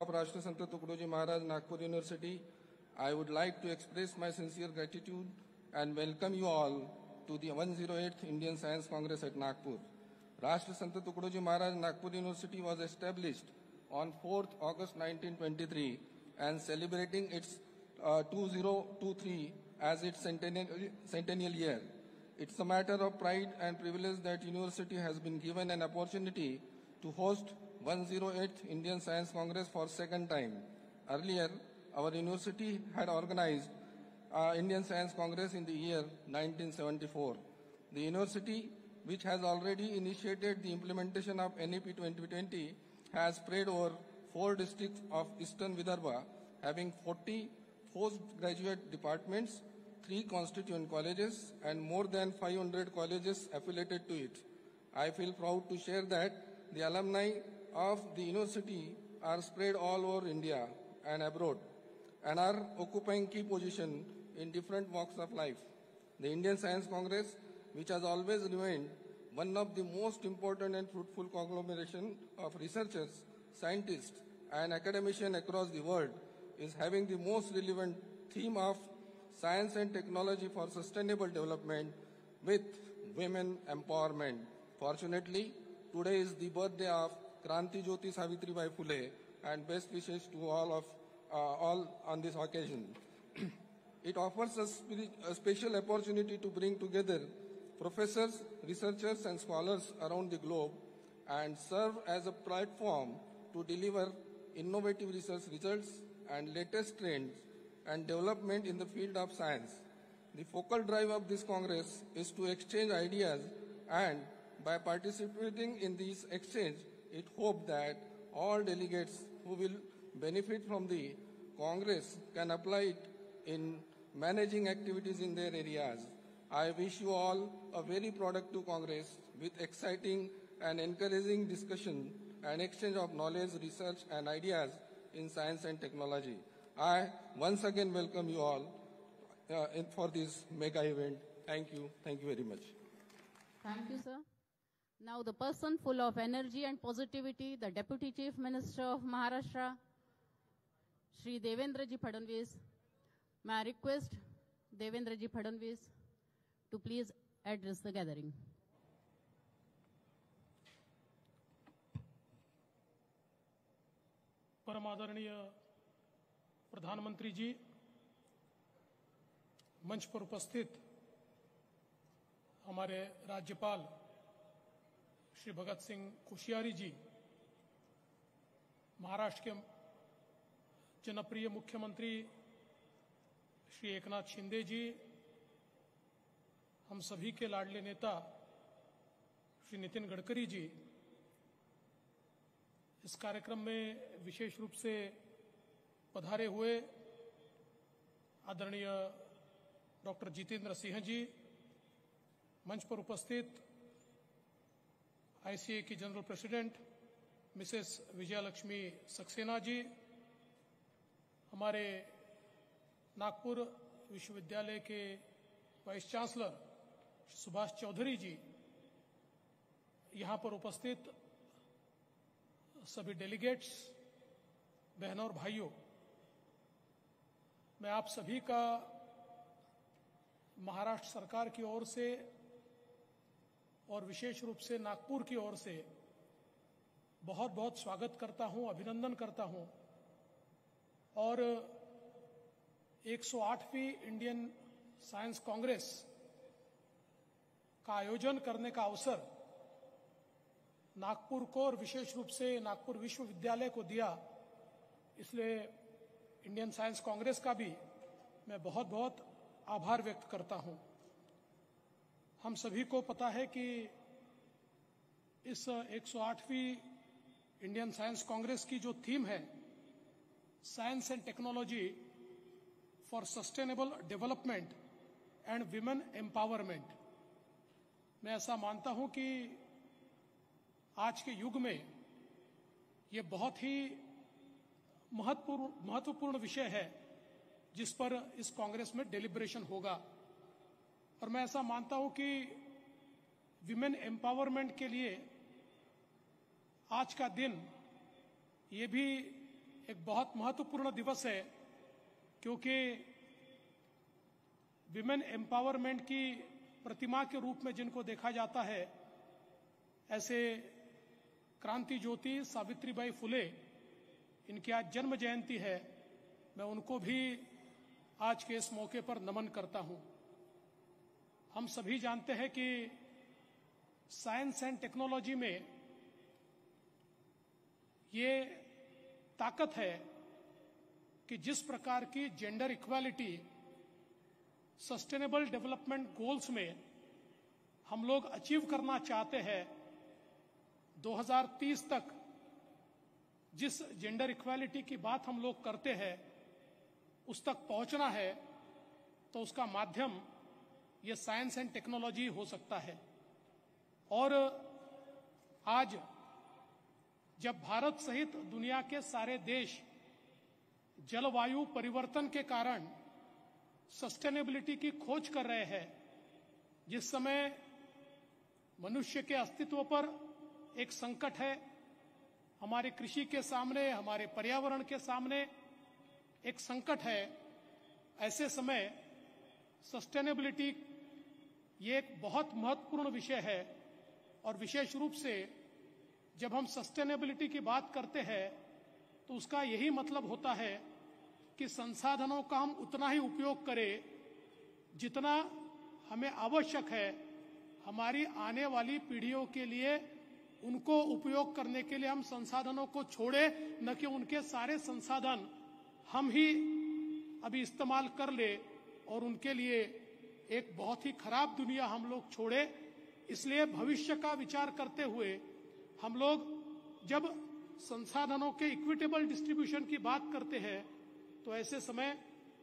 of Rashtra Sant Tukadoji Maharaj, Nagpur University, I would like to express my sincere gratitude and welcome you all to the 108th Indian Science Congress at Nagpur. Rashtra Sant Tukadoji Maharaj, Nagpur University was established on 4th August 1923 and celebrating its 2023 as its centennial year. It's a matter of pride and privilege that university has been given an opportunity to host 108th Indian Science Congress for second time. Earlier, our university had organized Indian Science Congress in the year 1974. The university, which has already initiated the implementation of NEP 2020, has spread over 4 districts of Eastern Vidarbha, having 40 postgraduate departments, 3 constituent colleges, and more than 500 colleges affiliated to it. I feel proud to share that the alumni of the university are spread all over India and abroad and are occupying key positions in different walks of life. The Indian Science Congress, which has always remained one of the most important and fruitful conglomeration of researchers, scientists, and academicians across the world, is having the most relevant theme of science and technology for sustainable development with women empowerment. Fortunately, today is the birthday of Kranti Jyoti Savitribai Phule, and best wishes to all on this occasion. It offers us a special opportunity to bring together professors, researchers, and scholars around the globe and serve as a platform to deliver innovative research results and latest trends and development in the field of science. The focal drive of this Congress is to exchange ideas, and by participating in this exchange, it hopes that all delegates who will benefit from the Congress can apply it in managing activities in their areas. I wish you all a very productive Congress with exciting and encouraging discussion and exchange of knowledge, research, and ideas in science and technology. I once again welcome you all for this mega event. Thank you. Thank you very much. Thank you, sir. Now the person full of energy and positivity, the Deputy Chief Minister of Maharashtra, Shri Devendraji Fadnavis. May I request Devendraji Fadnavis to please address the gathering. परम आदरणीय प्रधानमंत्री जी, मंच पर उपस्थित हमारे राज्यपाल श्री भगत सिंह कोश्यारी जी, महाराष्ट्र के जनप्रिय मुख्यमंत्री श्री एकनाथ शिंदे जी, हम सभी के लाडले नेता श्री नितिन गडकरी जी, इस कार्यक्रम में विशेष रूप से पधारे हुए आदरणीय डॉक्टर जितेंद्र सिंह जी, मंच पर उपस्थित आईसीए की general president Mrs Vijayalakshmi Saksena ji, हमारे नागपुर विश्वविद्यालय के वाइस चांसलर सुभाष चौधरी जी, यहाँ पर उपस्थित सभी डेलीगेट्स, बहनों और भाइयों, मैं आप सभी का महाराष्ट्र सरकार की ओर से और विशेष रूप से नागपुर की ओर से बहुत बहुत स्वागत करता हूं, अभिनंदन करता हूं और 108वीं इंडियन साइंस कांग्रेस का आयोजन करने का अवसर नागपुर को और विशेष रूप से नागपुर विश्वविद्यालय को दिया, इसलिए इंडियन साइंस कांग्रेस का भी मैं बहुत बहुत आभार व्यक्त करता हूं। हम सभी को पता है कि इस 108वीं इंडियन साइंस कांग्रेस की जो थीम है, science and technology for sustainable development and women empowerment, मैं ऐसा मानता हूं कि आज के युग में ये बहुत ही महत्वपूर्ण विषय है जिस पर इस कांग्रेस में डेलिब्रेशन होगा। और मैं ऐसा मानता हूं कि विमेन एम्पावरमेंट के लिए आज का दिन ये भी एक बहुत महत्वपूर्ण दिवस है, क्योंकि विमेन एम्पावरमेंट की प्रतिमा के रूप में जिनको देखा जाता है, ऐसे क्रांति ज्योति सावित्रीबाई फुले, इनकी आज जन्म जयंती है। मैं उनको भी आज के इस मौके पर नमन करता हूं। हम सभी जानते हैं कि साइंस एंड टेक्नोलॉजी में ये ताकत है कि जिस प्रकार की gender equality sustainable development goals में हम लोग अचीव करना चाहते हैं, 2030 तक जिस जेंडर इक्वालिटी की बात हम लोग करते हैं उस तक पहुंचना है, तो उसका माध्यम ये साइंस एंड टेक्नोलॉजी हो सकता है। और आज जब भारत सहित दुनिया के सारे देश जलवायु परिवर्तन के कारण सस्टेनेबिलिटी की खोज कर रहे हैं, जिस समय मनुष्य के अस्तित्व पर एक संकट है, हमारे कृषि के सामने, हमारे पर्यावरण के सामने एक संकट है, ऐसे समय सस्टेनेबिलिटी ये एक बहुत महत्वपूर्ण विषय है। और विशेष रूप से जब हम सस्टेनेबिलिटी की बात करते हैं तो उसका यही मतलब होता है कि संसाधनों का हम उतना ही उपयोग करें जितना हमें आवश्यक है, हमारी आने वाली पीढ़ियों के लिए उनको उपयोग करने के लिए हम संसाधनों को छोड़े, न कि उनके सारे संसाधन हम ही अभी इस्तेमाल कर ले और उनके लिए एक बहुत ही खराब दुनिया हम लोग छोड़े। इसलिए भविष्य का विचार करते हुए हम लोग जब संसाधनों के इक्विटेबल डिस्ट्रीब्यूशन की बात करते हैं तो ऐसे समय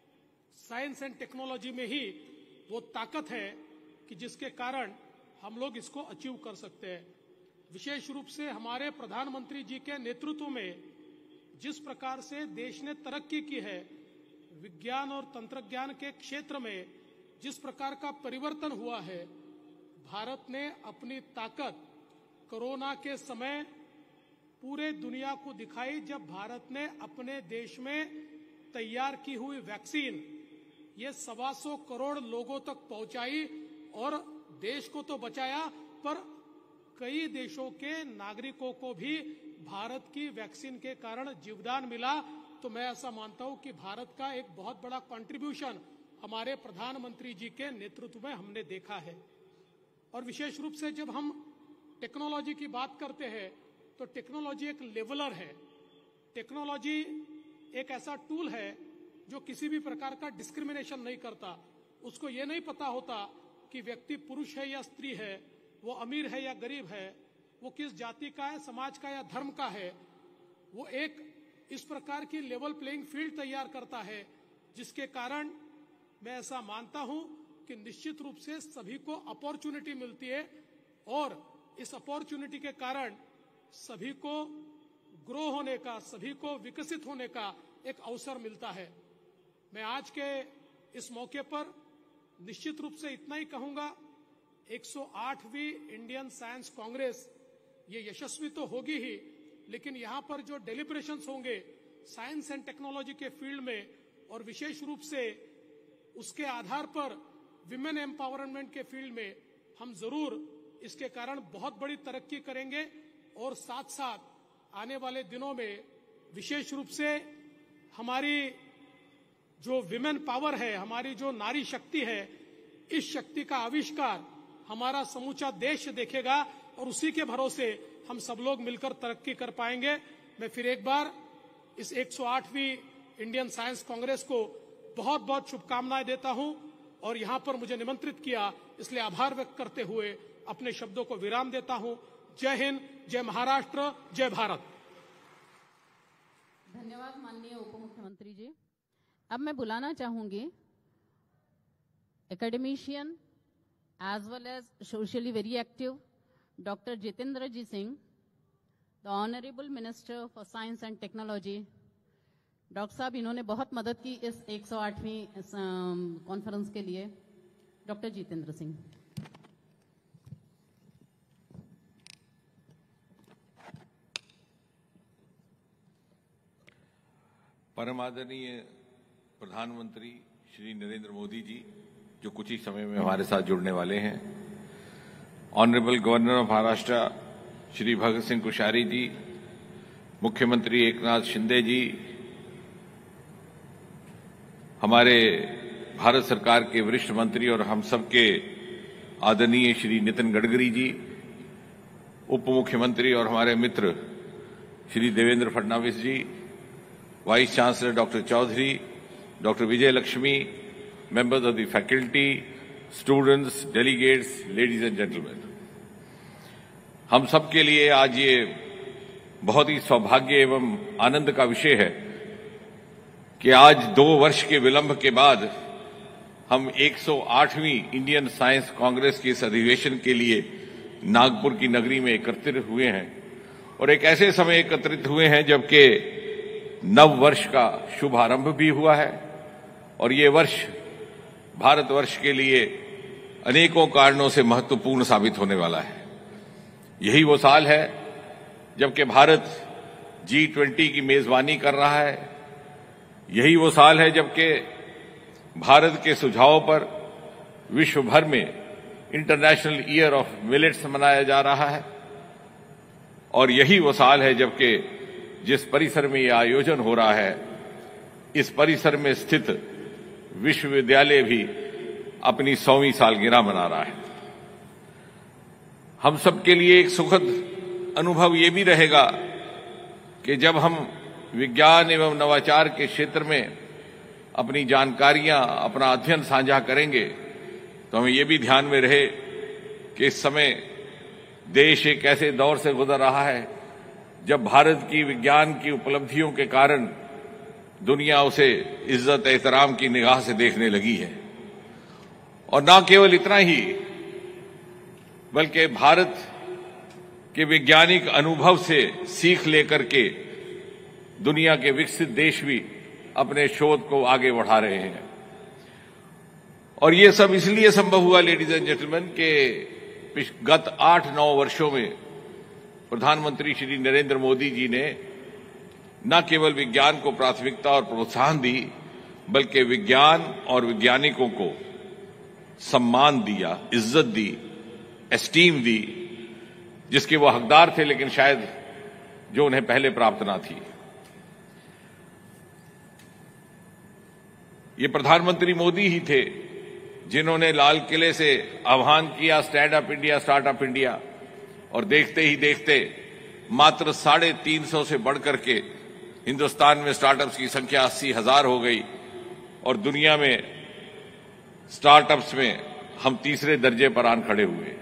साइंस एंड टेक्नोलॉजी में ही वो ताकत है कि जिसके कारण हम लोग इसको अचीव कर सकते हैं। विशेष रूप से हमारे प्रधानमंत्री जी के नेतृत्व में जिस प्रकार से देश ने तरक्की की है, विज्ञान और तंत्रज्ञान के क्षेत्र में जिस प्रकार का परिवर्तन हुआ है, भारत ने अपनी ताकत कोरोना के समय पूरे दुनिया को दिखाई, जब भारत ने अपने देश में तैयार की हुई वैक्सीन ये 125 करोड़ लोगों तक पहुंचाई और देश को तो बचाया, पर कई देशों के नागरिकों को भी भारत की वैक्सीन के कारण जीवदान मिला। तो मैं ऐसा मानता हूं कि भारत का एक बहुत बड़ा कंट्रीब्यूशन हमारे प्रधानमंत्री जी के नेतृत्व में हमने देखा है। और विशेष रूप से जब हम टेक्नोलॉजी की बात करते हैं तो टेक्नोलॉजी एक लेवलर है। टेक्नोलॉजी एक ऐसा टूल है जो किसी भी प्रकार का डिस्क्रिमिनेशन नहीं करता। उसको ये नहीं पता होता कि व्यक्ति पुरुष है या स्त्री है, वो अमीर है या गरीब है, वो किस जाति का है, समाज का या धर्म का है। वो एक इस प्रकार की लेवल प्लेइंग फील्ड तैयार करता है, जिसके कारण मैं ऐसा मानता हूं कि निश्चित रूप से सभी को अपॉर्चुनिटी मिलती है और इस अपॉर्चुनिटी के कारण सभी को ग्रो होने का, सभी को विकसित होने का एक अवसर मिलता है। मैं आज के इस मौके पर निश्चित रूप से इतना ही कहूंगा, 108वीं इंडियन साइंस कांग्रेस ये यशस्वी तो होगी ही, लेकिन यहां पर जो डेलिब्रेशंस होंगे साइंस एंड टेक्नोलॉजी के फील्ड में, और विशेष रूप से उसके आधार पर विमेन एम्पावरमेंट के फील्ड में, हम जरूर इसके कारण बहुत बड़ी तरक्की करेंगे। और साथ साथ आने वाले दिनों में विशेष रूप से हमारी जो विमेन पावर है, हमारी जो नारी शक्ति है, इस शक्ति का आविष्कार हमारा समूचा देश देखेगा और उसी के भरोसे हम सब लोग मिलकर तरक्की कर पाएंगे। मैं फिर एक बार इस 108वीं इंडियन साइंस कांग्रेस को बहुत बहुत शुभकामनाएं देता हूं और यहां पर मुझे निमंत्रित किया, इसलिए आभार व्यक्त करते हुए अपने शब्दों को विराम देता हूं। जय हिंद, जय महाराष्ट्र, जय भारत। धन्यवाद माननीय उप मुख्यमंत्री जी। अब मैं बुलाना चाहूंगी academician as well as socially very active doctor Jitendra ji Singh, the honourable minister for science and technology. Doctor साहब, इन्होंने बहुत मदद की इस 108वीं कॉन्फ्रेंस के लिए। डॉक्टर जितेंद्र सिंह। परम आदरणीय प्रधानमंत्री श्री नरेंद्र मोदी जी, जो कुछ ही समय में हमारे साथ जुड़ने वाले हैं, honourable governor of Maharashtra Shri Bhagat Singh Koshyari ji, मुख्यमंत्री एकनाथ शिंदे जी, हमारे भारत सरकार के वरिष्ठ मंत्री और हम सबके आदरणीय श्री नितिन गडकरी जी, उप मुख्यमंत्री और हमारे मित्र Shri Devendra Fadnavis ji, vice chancellor doctor Chaudhary, doctor Vijay Lakshmi, members of the faculty, students, delegates, ladies and gentlemen, हम सब के लिए आज ये बहुत ही सौभाग्य एवं आनंद का विषय है कि आज 2 वर्ष के विलंब के बाद हम 108वीं इंडियन साइंस कांग्रेस के इस अधिवेशन के लिए नागपुर की नगरी में एकत्रित हुए हैं और एक ऐसे समय एकत्रित हुए हैं जबकि नव वर्ष का शुभारंभ भी हुआ है और ये वर्ष भारतवर्ष के लिए अनेकों कारणों से महत्वपूर्ण साबित होने वाला है। यही वो साल है जबकि भारत G20 की मेजबानी कर रहा है। यही वो साल है जबकि भारत के सुझाव पर विश्व भर में इंटरनेशनल ईयर ऑफ मिलेट्स मनाया जा रहा है और यही वो साल है जबकि जिस परिसर में यह आयोजन हो रहा है, इस परिसर में स्थित विश्वविद्यालय भी अपनी 100वीं सालगिरह मना रहा है। हम सबके लिए एक सुखद अनुभव ये भी रहेगा कि जब हम विज्ञान एवं नवाचार के क्षेत्र में अपनी जानकारियां, अपना अध्ययन साझा करेंगे तो हमें ये भी ध्यान में रहे कि इस समय देश एक ऐसे दौर से गुजर रहा है जब भारत की विज्ञान की उपलब्धियों के कारण दुनिया उसे इज्जत एहतराम की निगाह से देखने लगी है। और न केवल इतना ही बल्कि भारत के वैज्ञानिक अनुभव से सीख लेकर के दुनिया के विकसित देश भी अपने शोध को आगे बढ़ा रहे हैं। और ये सब इसलिए संभव हुआ लेडीज एंड जेंटलमैन कि गत 8-9 वर्षों में प्रधानमंत्री श्री नरेंद्र मोदी जी ने न केवल विज्ञान को प्राथमिकता और प्रोत्साहन दी बल्कि विज्ञान और वैज्ञानिकों को सम्मान दिया, इज्जत दी, एस्टीम दी, जिसके वो हकदार थे लेकिन शायद जो उन्हें पहले प्राप्त ना थी। ये प्रधानमंत्री मोदी ही थे जिन्होंने लाल किले से आह्वान किया stand up India, startup India, और देखते ही देखते मात्र 350 से बढ़कर के हिंदुस्तान में स्टार्टअप्स की संख्या 80,000 हो गई और दुनिया में स्टार्टअप्स में हम तीसरे दर्जे पर आन खड़े हुए।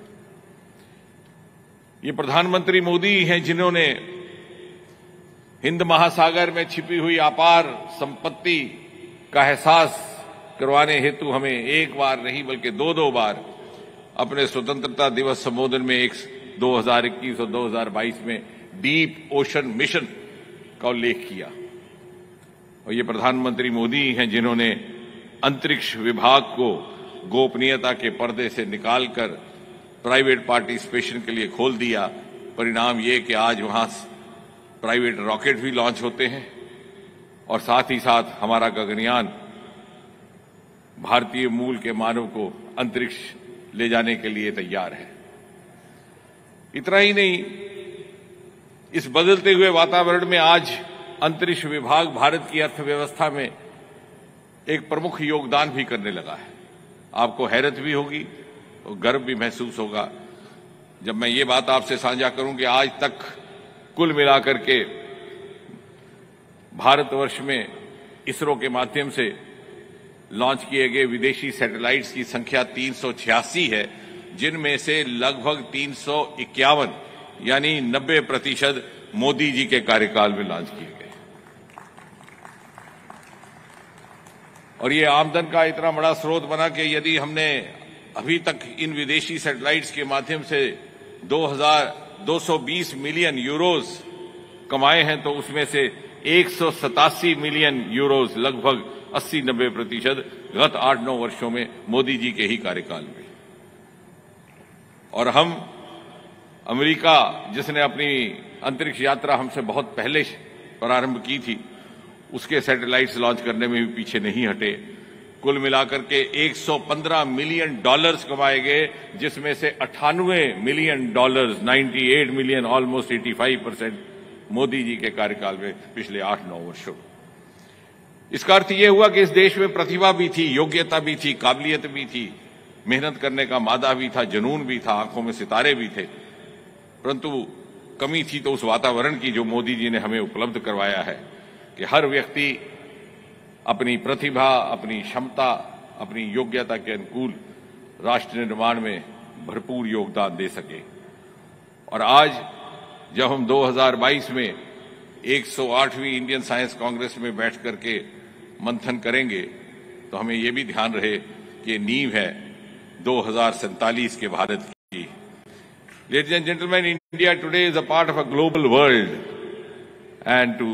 ये प्रधानमंत्री मोदी हैं जिन्होंने हिंद महासागर में छिपी हुई अपार संपत्ति का एहसास करवाने हेतु हमें एक बार नहीं बल्कि 2-2 बार अपने स्वतंत्रता दिवस संबोधन में 2021 और 2022 में डीप ओशन मिशन का उल्लेख किया। और ये प्रधानमंत्री मोदी हैं जिन्होंने अंतरिक्ष विभाग को गोपनीयता के पर्दे से निकालकर प्राइवेट पार्टिसिपेशन के लिए खोल दिया। परिणाम ये कि आज वहां प्राइवेट रॉकेट भी लॉन्च होते हैं और साथ ही साथ हमारा गगनयान भारतीय मूल के मानव को अंतरिक्ष ले जाने के लिए तैयार है। इतना ही नहीं, इस बदलते हुए वातावरण में आज अंतरिक्ष विभाग भारत की अर्थव्यवस्था में एक प्रमुख योगदान भी करने लगा है। आपको हैरत भी होगी और गर्व भी महसूस होगा जब मैं ये बात आपसे साझा करूं कि आज तक कुल मिलाकर के भारतवर्ष में इसरो के माध्यम से लॉन्च किए गए विदेशी सैटेलाइट्स की संख्या 386 है, जिनमें से लगभग 351 यानी 90% मोदी जी के कार्यकाल में लॉन्च किए गए। और ये आमदन का इतना बड़ा स्रोत बना कि यदि हमने अभी तक इन विदेशी सैटेलाइट्स के माध्यम से 220 मिलियन यूरोस कमाए हैं तो उसमें से 187 मिलियन यूरोस लगभग 80-90% गत 8-9 वर्षों में मोदी जी के ही कार्यकाल में। और हम अमेरिका, जिसने अपनी अंतरिक्ष यात्रा हमसे बहुत पहले प्रारंभ की थी, उसके सैटेलाइट्स लॉन्च करने में भी पीछे नहीं हटे। कुल मिलाकर के $115 मिलियन कमाए गए, जिसमें से $98 million, 98 million, almost 85% Modi ji के कार्यकाल में पिछले 8-9 वर्षों। इसका अर्थ यह हुआ कि इस देश में प्रतिभा भी थी, योग्यता भी थी, काबिलियत भी थी, मेहनत करने का मादा भी था, जुनून भी था, आंखों में सितारे भी थे, परंतु कमी थी तो उस वातावरण की जो मोदी जी ने हमें उपलब्ध करवाया है कि हर व्यक्ति अपनी प्रतिभा, अपनी क्षमता, अपनी योग्यता के अनुकूल राष्ट्र निर्माण में भरपूर योगदान दे सके। और आज जब हम 2022 में 108वीं इंडियन साइंस कांग्रेस में बैठ करके मंथन करेंगे तो हमें यह भी ध्यान रहे कि नींव है 2047 के भारत की। Ladies and gentlemen, India today is a part of a global world, and to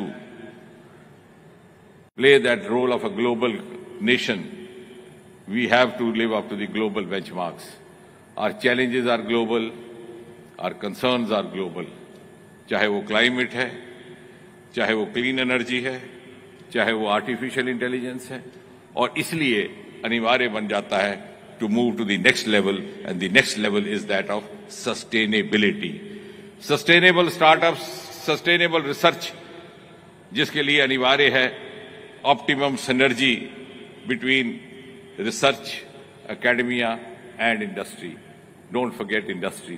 play that role of a global nation, we have to live up to the global benchmarks. Our challenges are global, our concerns are global. चाहे वो climate है, चाहे वो clean energy है, चाहे वो artificial intelligence है, और इसलिए अनिवार्य बन जाता है to move to the next level, and the next level is that of sustainability. Sustainable startups, sustainable research, जिसके लिए अनिवार्य है optimum synergy between research, academia and industry. Don't forget industry.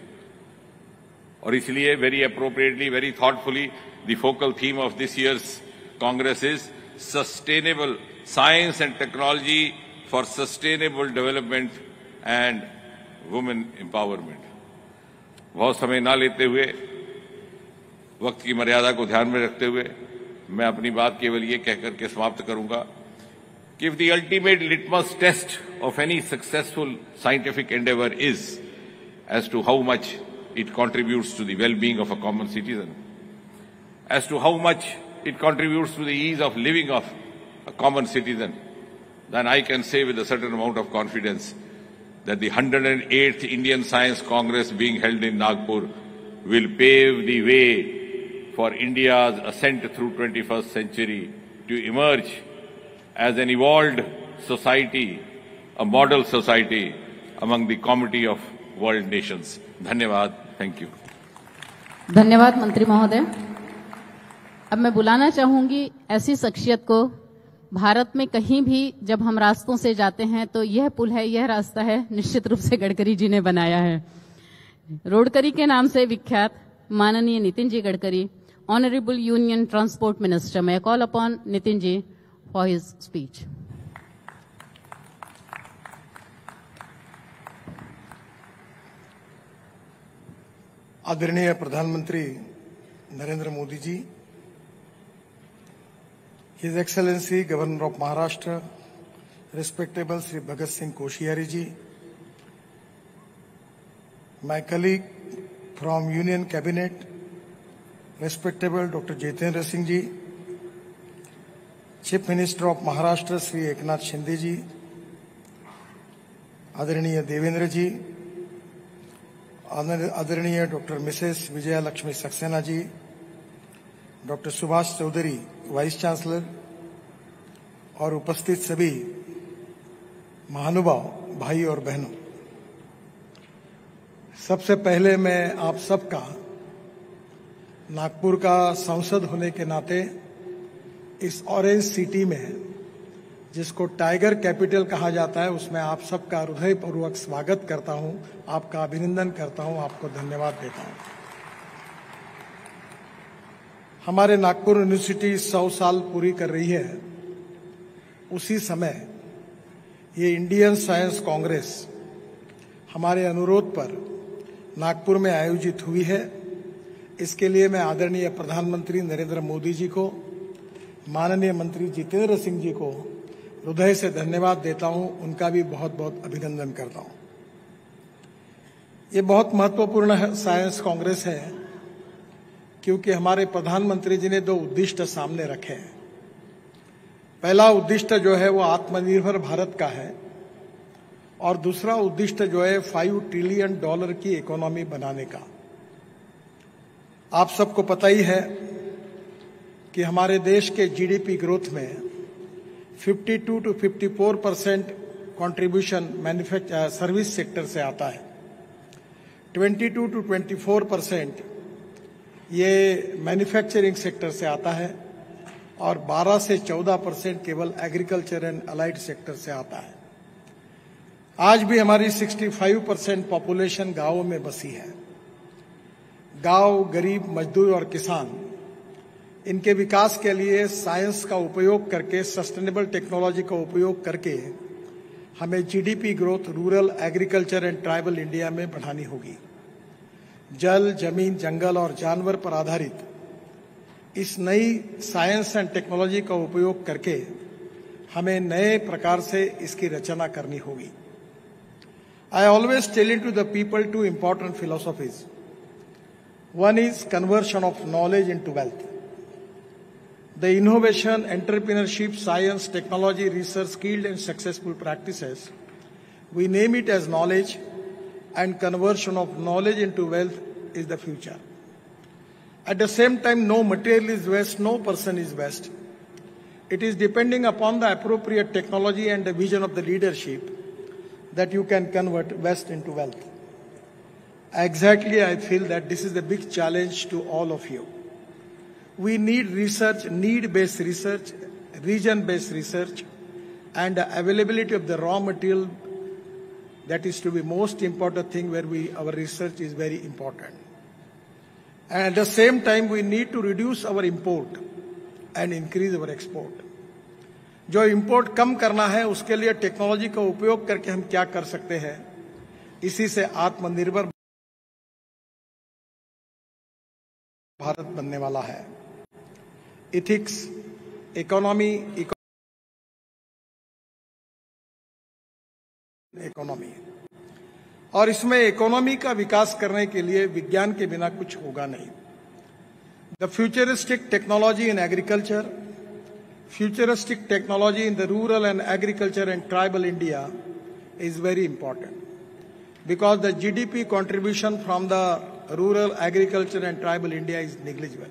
और इसलिए very appropriately, very thoughtfully, the focal theme of this year's Congress is sustainable science and technology for sustainable development and women empowerment. बहुत समय ना लेते हुए, वक्त की मर्यादा को ध्यान में रखते हुए मैं अपनी बात केवल ये कहकर के समाप्त करूंगा कि if the ultimate litmus test of any successful scientific endeavor is as to how much it contributes to the well-being of a common citizen, as to how much it contributes to the ease of living of a common citizen, then I can say with a certain amount of confidence that the 108th Indian Science Congress being held in Nagpur will pave the way for India's ascent through 21st century to emerge as an evolved society, a model society among the comity of world nations. धन्यवाद. Thank you. धन्यवाद मंत्री महोदय। अब मैं बुलाना चाहूंगी ऐसी शख्सियत को, भारत में कहीं भी जब हम रास्तों से जाते हैं तो यह पुल है, यह रास्ता है, निश्चित रूप से गडकरी जी ने बनाया है। रोडकरी के नाम से विख्यात माननीय Nitin ji Gadkari, honourable union transport minister, मैं call upon Nitin ji for his speech. आदरणीय प्रधानमंत्री Narendra Modi ji, His Excellency Governor of Maharashtra, respectable Sri Bhagat Singh Koshiyari ji, my colleague from Union Cabinet, respectable Dr. Jitendra Singh ji, Chief Minister of Maharashtra Sri Eknath Shinde ji, आदरणीय देवेंद्र जी, आदरणीय doctor Mrs Vijaya Lakshmi Saksena ji, doctor Subhash Chaudhary vice chancellor और उपस्थित सभी महानुभाव भाई और बहनों, सबसे पहले मैं आप सबका नागपुर का सांसद होने के नाते इस ऑरेंज सिटी में, जिसको टाइगर कैपिटल कहा जाता है, उसमें आप सबका हृदयपूर्वक स्वागत करता हूं, आपका अभिनंदन करता हूं, आपको धन्यवाद देता हूं। हमारे नागपुर यूनिवर्सिटी 100 साल पूरी कर रही है, उसी समय ये इंडियन साइंस कांग्रेस हमारे अनुरोध पर नागपुर में आयोजित हुई है। इसके लिए मैं आदरणीय प्रधानमंत्री नरेंद्र मोदी जी को, माननीय मंत्री जितेंद्र सिंह जी को हृदय से धन्यवाद देता हूं, उनका भी बहुत बहुत अभिनंदन करता हूं। ये बहुत महत्वपूर्ण साइंस कांग्रेस है क्योंकि हमारे प्रधानमंत्री जी ने 2 उद्दिष्ट सामने रखे हैं। पहला उद्दिष्ट जो है वो आत्मनिर्भर भारत का है और दूसरा उद्दिष्ट जो है $5 ट्रिलियन की इकोनॉमी बनाने का। आप सबको पता ही है कि हमारे देश के जीडीपी ग्रोथ में 52 to 54% कंट्रीब्यूशन सर्विस सेक्टर से आता है, 22 to 24% ये मैन्युफैक्चरिंग सेक्टर से आता है और 12 से 14% केवल एग्रीकल्चर एंड अलाइड सेक्टर से आता है। आज भी हमारी 65% पॉपुलेशन गांवों में बसी है। गांव, गरीब, मजदूर और किसान, इनके विकास के लिए साइंस का उपयोग करके, सस्टेनेबल टेक्नोलॉजी का उपयोग करके हमें GDP growth rural, agriculture and tribal India में बढ़ानी होगी। जल, जमीन, जंगल और जानवर पर आधारित इस नई साइंस एंड टेक्नोलॉजी का उपयोग करके हमें नए प्रकार से इसकी रचना करनी होगी। I always tell it to the people two important philosophies. One is conversion of knowledge into wealth. The innovation, entrepreneurship, science, technology, research, skilled and successful practices, we name it as knowledge, and conversion of knowledge into wealth is the future. At the same time, no material is waste, no person is waste. It is depending upon the appropriate technology and the vision of the leadership that you can convert waste into wealth. Exactly, I feel that this is the big challenge to all of you. We need research, need-based research, region-based research, and the availability of the raw material. That is to be most important thing where our research is very important. And at the same time, we need to reduce our import and increase our export. जो import कम करना है उसके लिए technology का उपयोग करके हम क्या कर सकते हैं, इसी से आत्मनिर्भर भारत बनने वाला है। इथिक्स, इकोनॉमी, और इसमें इकोनॉमी का विकास करने के लिए विज्ञान के बिना कुछ होगा नहीं। The futuristic technology in agriculture, futuristic technology in the rural and agriculture and tribal India is very important because the GDP contribution from the rural, agriculture and tribal India is negligible.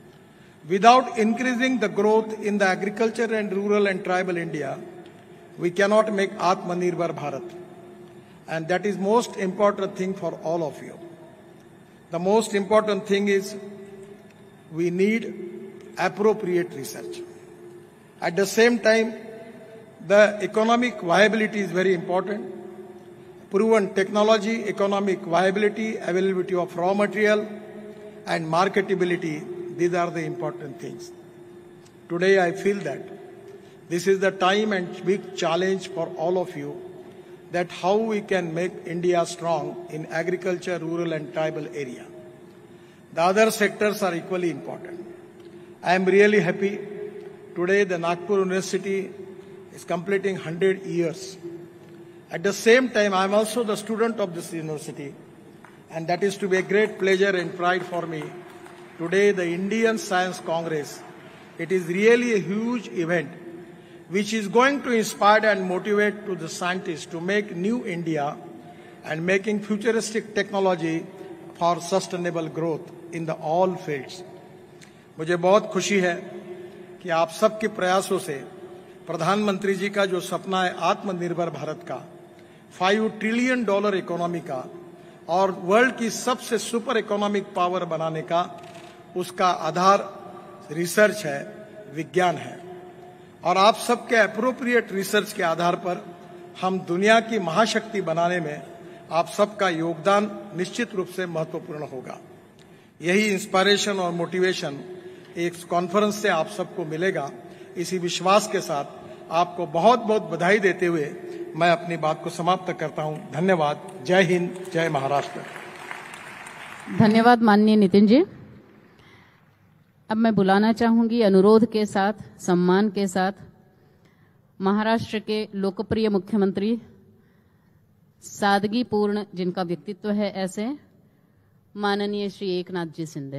Without increasing the growth in the agriculture and rural and tribal India, we cannot make Atmanirbhar Bharat. And that is most important thing for all of you. The most important thing is we need appropriate research. At the same time, the economic viability is very important. Proven technology, economic viability, availability of raw material, and marketability, these are the important things. Today, I feel that this is the time and big challenge for all of you, that how we can make India strong in agriculture, rural, and tribal area. The other sectors are equally important. I am really happy. Today, the Nagpur University is completing 100 years. At the same time, I am also the student of this university, and that is to be a great pleasure and pride for me. Today, the Indian Science Congress, it is really a huge event which is going to inspire and motivate to the scientists to make new India and making futuristic technology for sustainable growth in the all fields. मुझे बहुत खुशी है कि आप सबके प्रयासों से प्रधानमंत्री जी का जो सपना है आत्मनिर्भर भारत का, $5 ट्रिलियन इकोनॉमी का और वर्ल्ड की सबसे सुपर इकोनॉमिक पावर बनाने का, उसका आधार रिसर्च है, विज्ञान है। और आप सबके एप्रोप्रिएट रिसर्च के आधार पर हम दुनिया की महाशक्ति बनाने में आप सबका योगदान निश्चित रूप से महत्वपूर्ण होगा। यही इंस्पिरेशन और मोटिवेशन एक कॉन्फ्रेंस से आप सबको मिलेगा। इसी विश्वास के साथ आपको बहुत बहुत बधाई देते हुए मैं अपनी बात को समाप्त करता हूं। धन्यवाद। जय हिंद, जय महाराष्ट्र। धन्यवाद माननीय नितिन जी। अब मैं बुलाना चाहूंगी अनुरोध के साथ, सम्मान के साथ, महाराष्ट्र के लोकप्रिय मुख्यमंत्री, सादगीपूर्ण जिनका व्यक्तित्व है, ऐसे माननीय श्री एकनाथ जी शिंदे।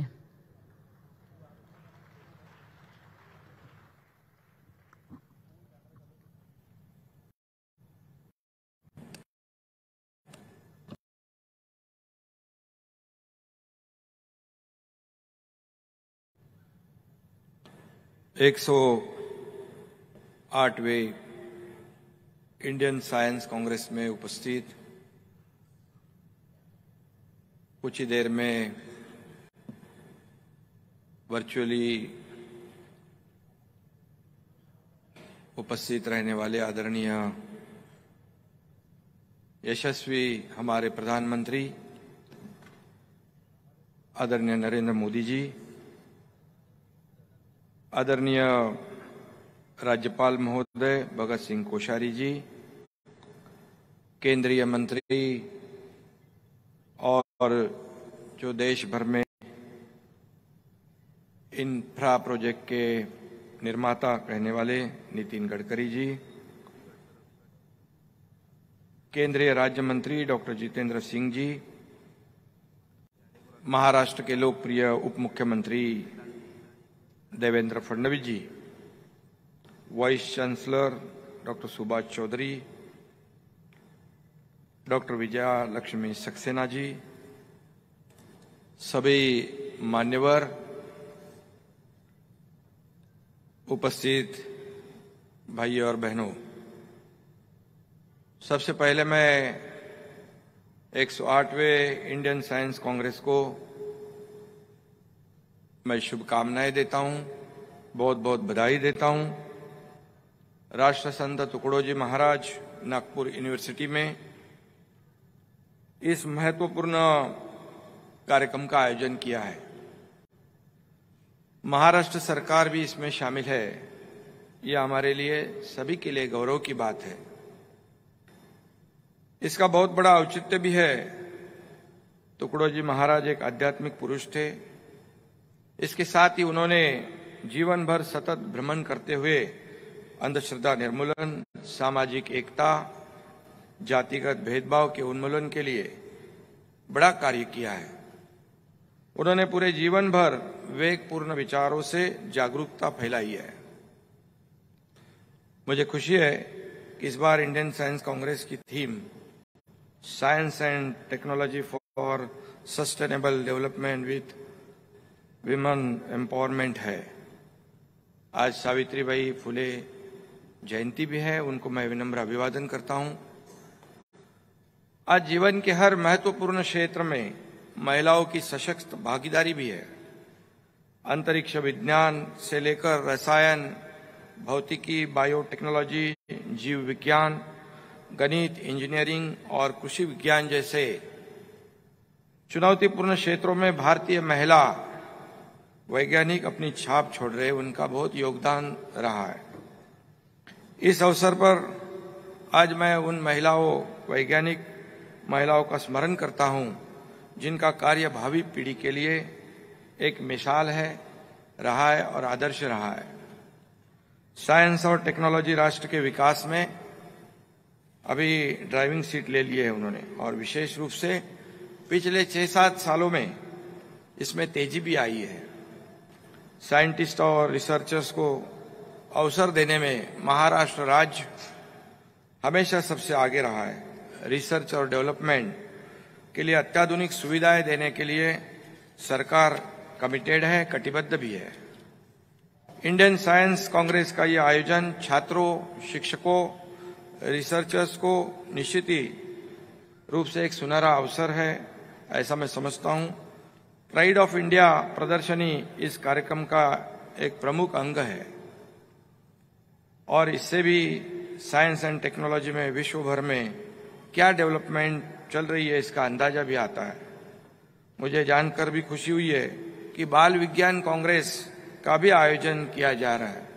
108वें इंडियन साइंस कांग्रेस में उपस्थित कुछ ही देर में वर्चुअली उपस्थित रहने वाले आदरणीय यशस्वी हमारे प्रधानमंत्री आदरणीय नरेंद्र मोदी जी, आदरणीय राज्यपाल महोदय भगत सिंह कोश्यारी जी, केंद्रीय मंत्री और जो देश भर में इंफ्रा प्रोजेक्ट के निर्माता कहने वाले नितिन गडकरी जी, केंद्रीय राज्य मंत्री डॉक्टर जितेंद्र सिंह जी, महाराष्ट्र के लोकप्रिय उप मुख्यमंत्री Devendra Fadnavis ji, vice chancellor doctor Subhash Chaudhary, doctor Vijaya Lakshmi Saksena ji, सभी मान्यवर, उपस्थित भाई और बहनों, सबसे पहले मैं 108वें इंडियन साइंस कांग्रेस को मैं शुभकामनाएं देता हूं, बहुत बहुत बधाई देता हूं। राष्ट्र संत तुकडोजी महाराज नागपुर यूनिवर्सिटी में इस महत्वपूर्ण कार्यक्रम का आयोजन किया है। महाराष्ट्र सरकार भी इसमें शामिल है। यह हमारे लिए सभी के लिए गौरव की बात है। इसका बहुत बड़ा औचित्य भी है। तुकडोजी महाराज एक आध्यात्मिक पुरुष थे। इसके साथ ही उन्होंने जीवन भर सतत भ्रमण करते हुए अंधश्रद्धा निर्मूलन, सामाजिक एकता, जातिगत भेदभाव के उन्मूलन के लिए बड़ा कार्य किया है। उन्होंने पूरे जीवन भर विवेकपूर्ण विचारों से जागरूकता फैलाई है। मुझे खुशी है कि इस बार इंडियन साइंस कांग्रेस की theme science and technology for sustainable development with women empowerment है। आज सावित्रीबाई फुले जयंती भी है, उनको मैं विनम्र अभिवादन करता हूं। आज जीवन के हर महत्वपूर्ण क्षेत्र में महिलाओं की सशक्त भागीदारी भी है। अंतरिक्ष विज्ञान से लेकर रसायन, भौतिकी, बायोटेक्नोलॉजी, जीव विज्ञान, गणित, इंजीनियरिंग और कृषि विज्ञान जैसे चुनौतीपूर्ण क्षेत्रों में भारतीय महिला वैज्ञानिक अपनी छाप छोड़ रहे, उनका बहुत योगदान रहा है। इस अवसर पर आज मैं उन वैज्ञानिक महिलाओं का स्मरण करता हूं जिनका कार्य भावी पीढ़ी के लिए एक मिसाल है, रहा है और आदर्श रहा है। साइंस और टेक्नोलॉजी राष्ट्र के विकास में अभी ड्राइविंग सीट ले ली है उन्होंने, और विशेष रूप से पिछले 6-7 सालों में इसमें तेजी भी आई है। साइंटिस्ट और रिसर्चर्स को अवसर देने में महाराष्ट्र राज्य हमेशा सबसे आगे रहा है। रिसर्च और डेवलपमेंट के लिए अत्याधुनिक सुविधाएं देने के लिए सरकार कमिटेड है, कटिबद्ध भी है। इंडियन साइंस कांग्रेस का यह आयोजन छात्रों, शिक्षकों, रिसर्चर्स को निश्चित ही रूप से एक सुनहरा अवसर है, ऐसा मैं समझता हूं। प्राइड ऑफ इंडिया प्रदर्शनी इस कार्यक्रम का एक प्रमुख अंग है और इससे भी साइंस एंड टेक्नोलॉजी में विश्व भर में क्या डेवलपमेंट चल रही है इसका अंदाजा भी आता है। मुझे जानकर भी खुशी हुई है कि बाल विज्ञान कांग्रेस का भी आयोजन किया जा रहा है।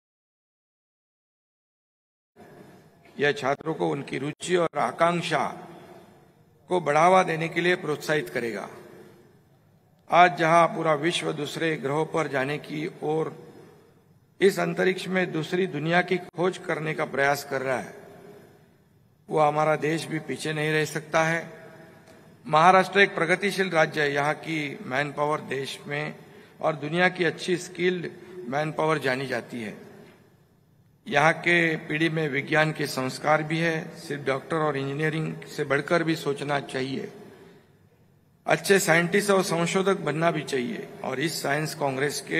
यह छात्रों को उनकी रुचि और आकांक्षा को बढ़ावा देने के लिए प्रोत्साहित करेगा। आज जहां पूरा विश्व दूसरे ग्रहों पर जाने की और इस अंतरिक्ष में दूसरी दुनिया की खोज करने का प्रयास कर रहा है, वो हमारा देश भी पीछे नहीं रह सकता है। महाराष्ट्र एक प्रगतिशील राज्य है। यहाँ की मैन पावर देश में और दुनिया की अच्छी स्किल्ड मैन पावर जानी जाती है। यहाँ के पीढ़ी में विज्ञान के संस्कार भी है। सिर्फ डॉक्टर और इंजीनियरिंग से बढ़कर भी सोचना चाहिए। अच्छे साइंटिस्ट और संशोधक बनना भी चाहिए और इस साइंस कांग्रेस के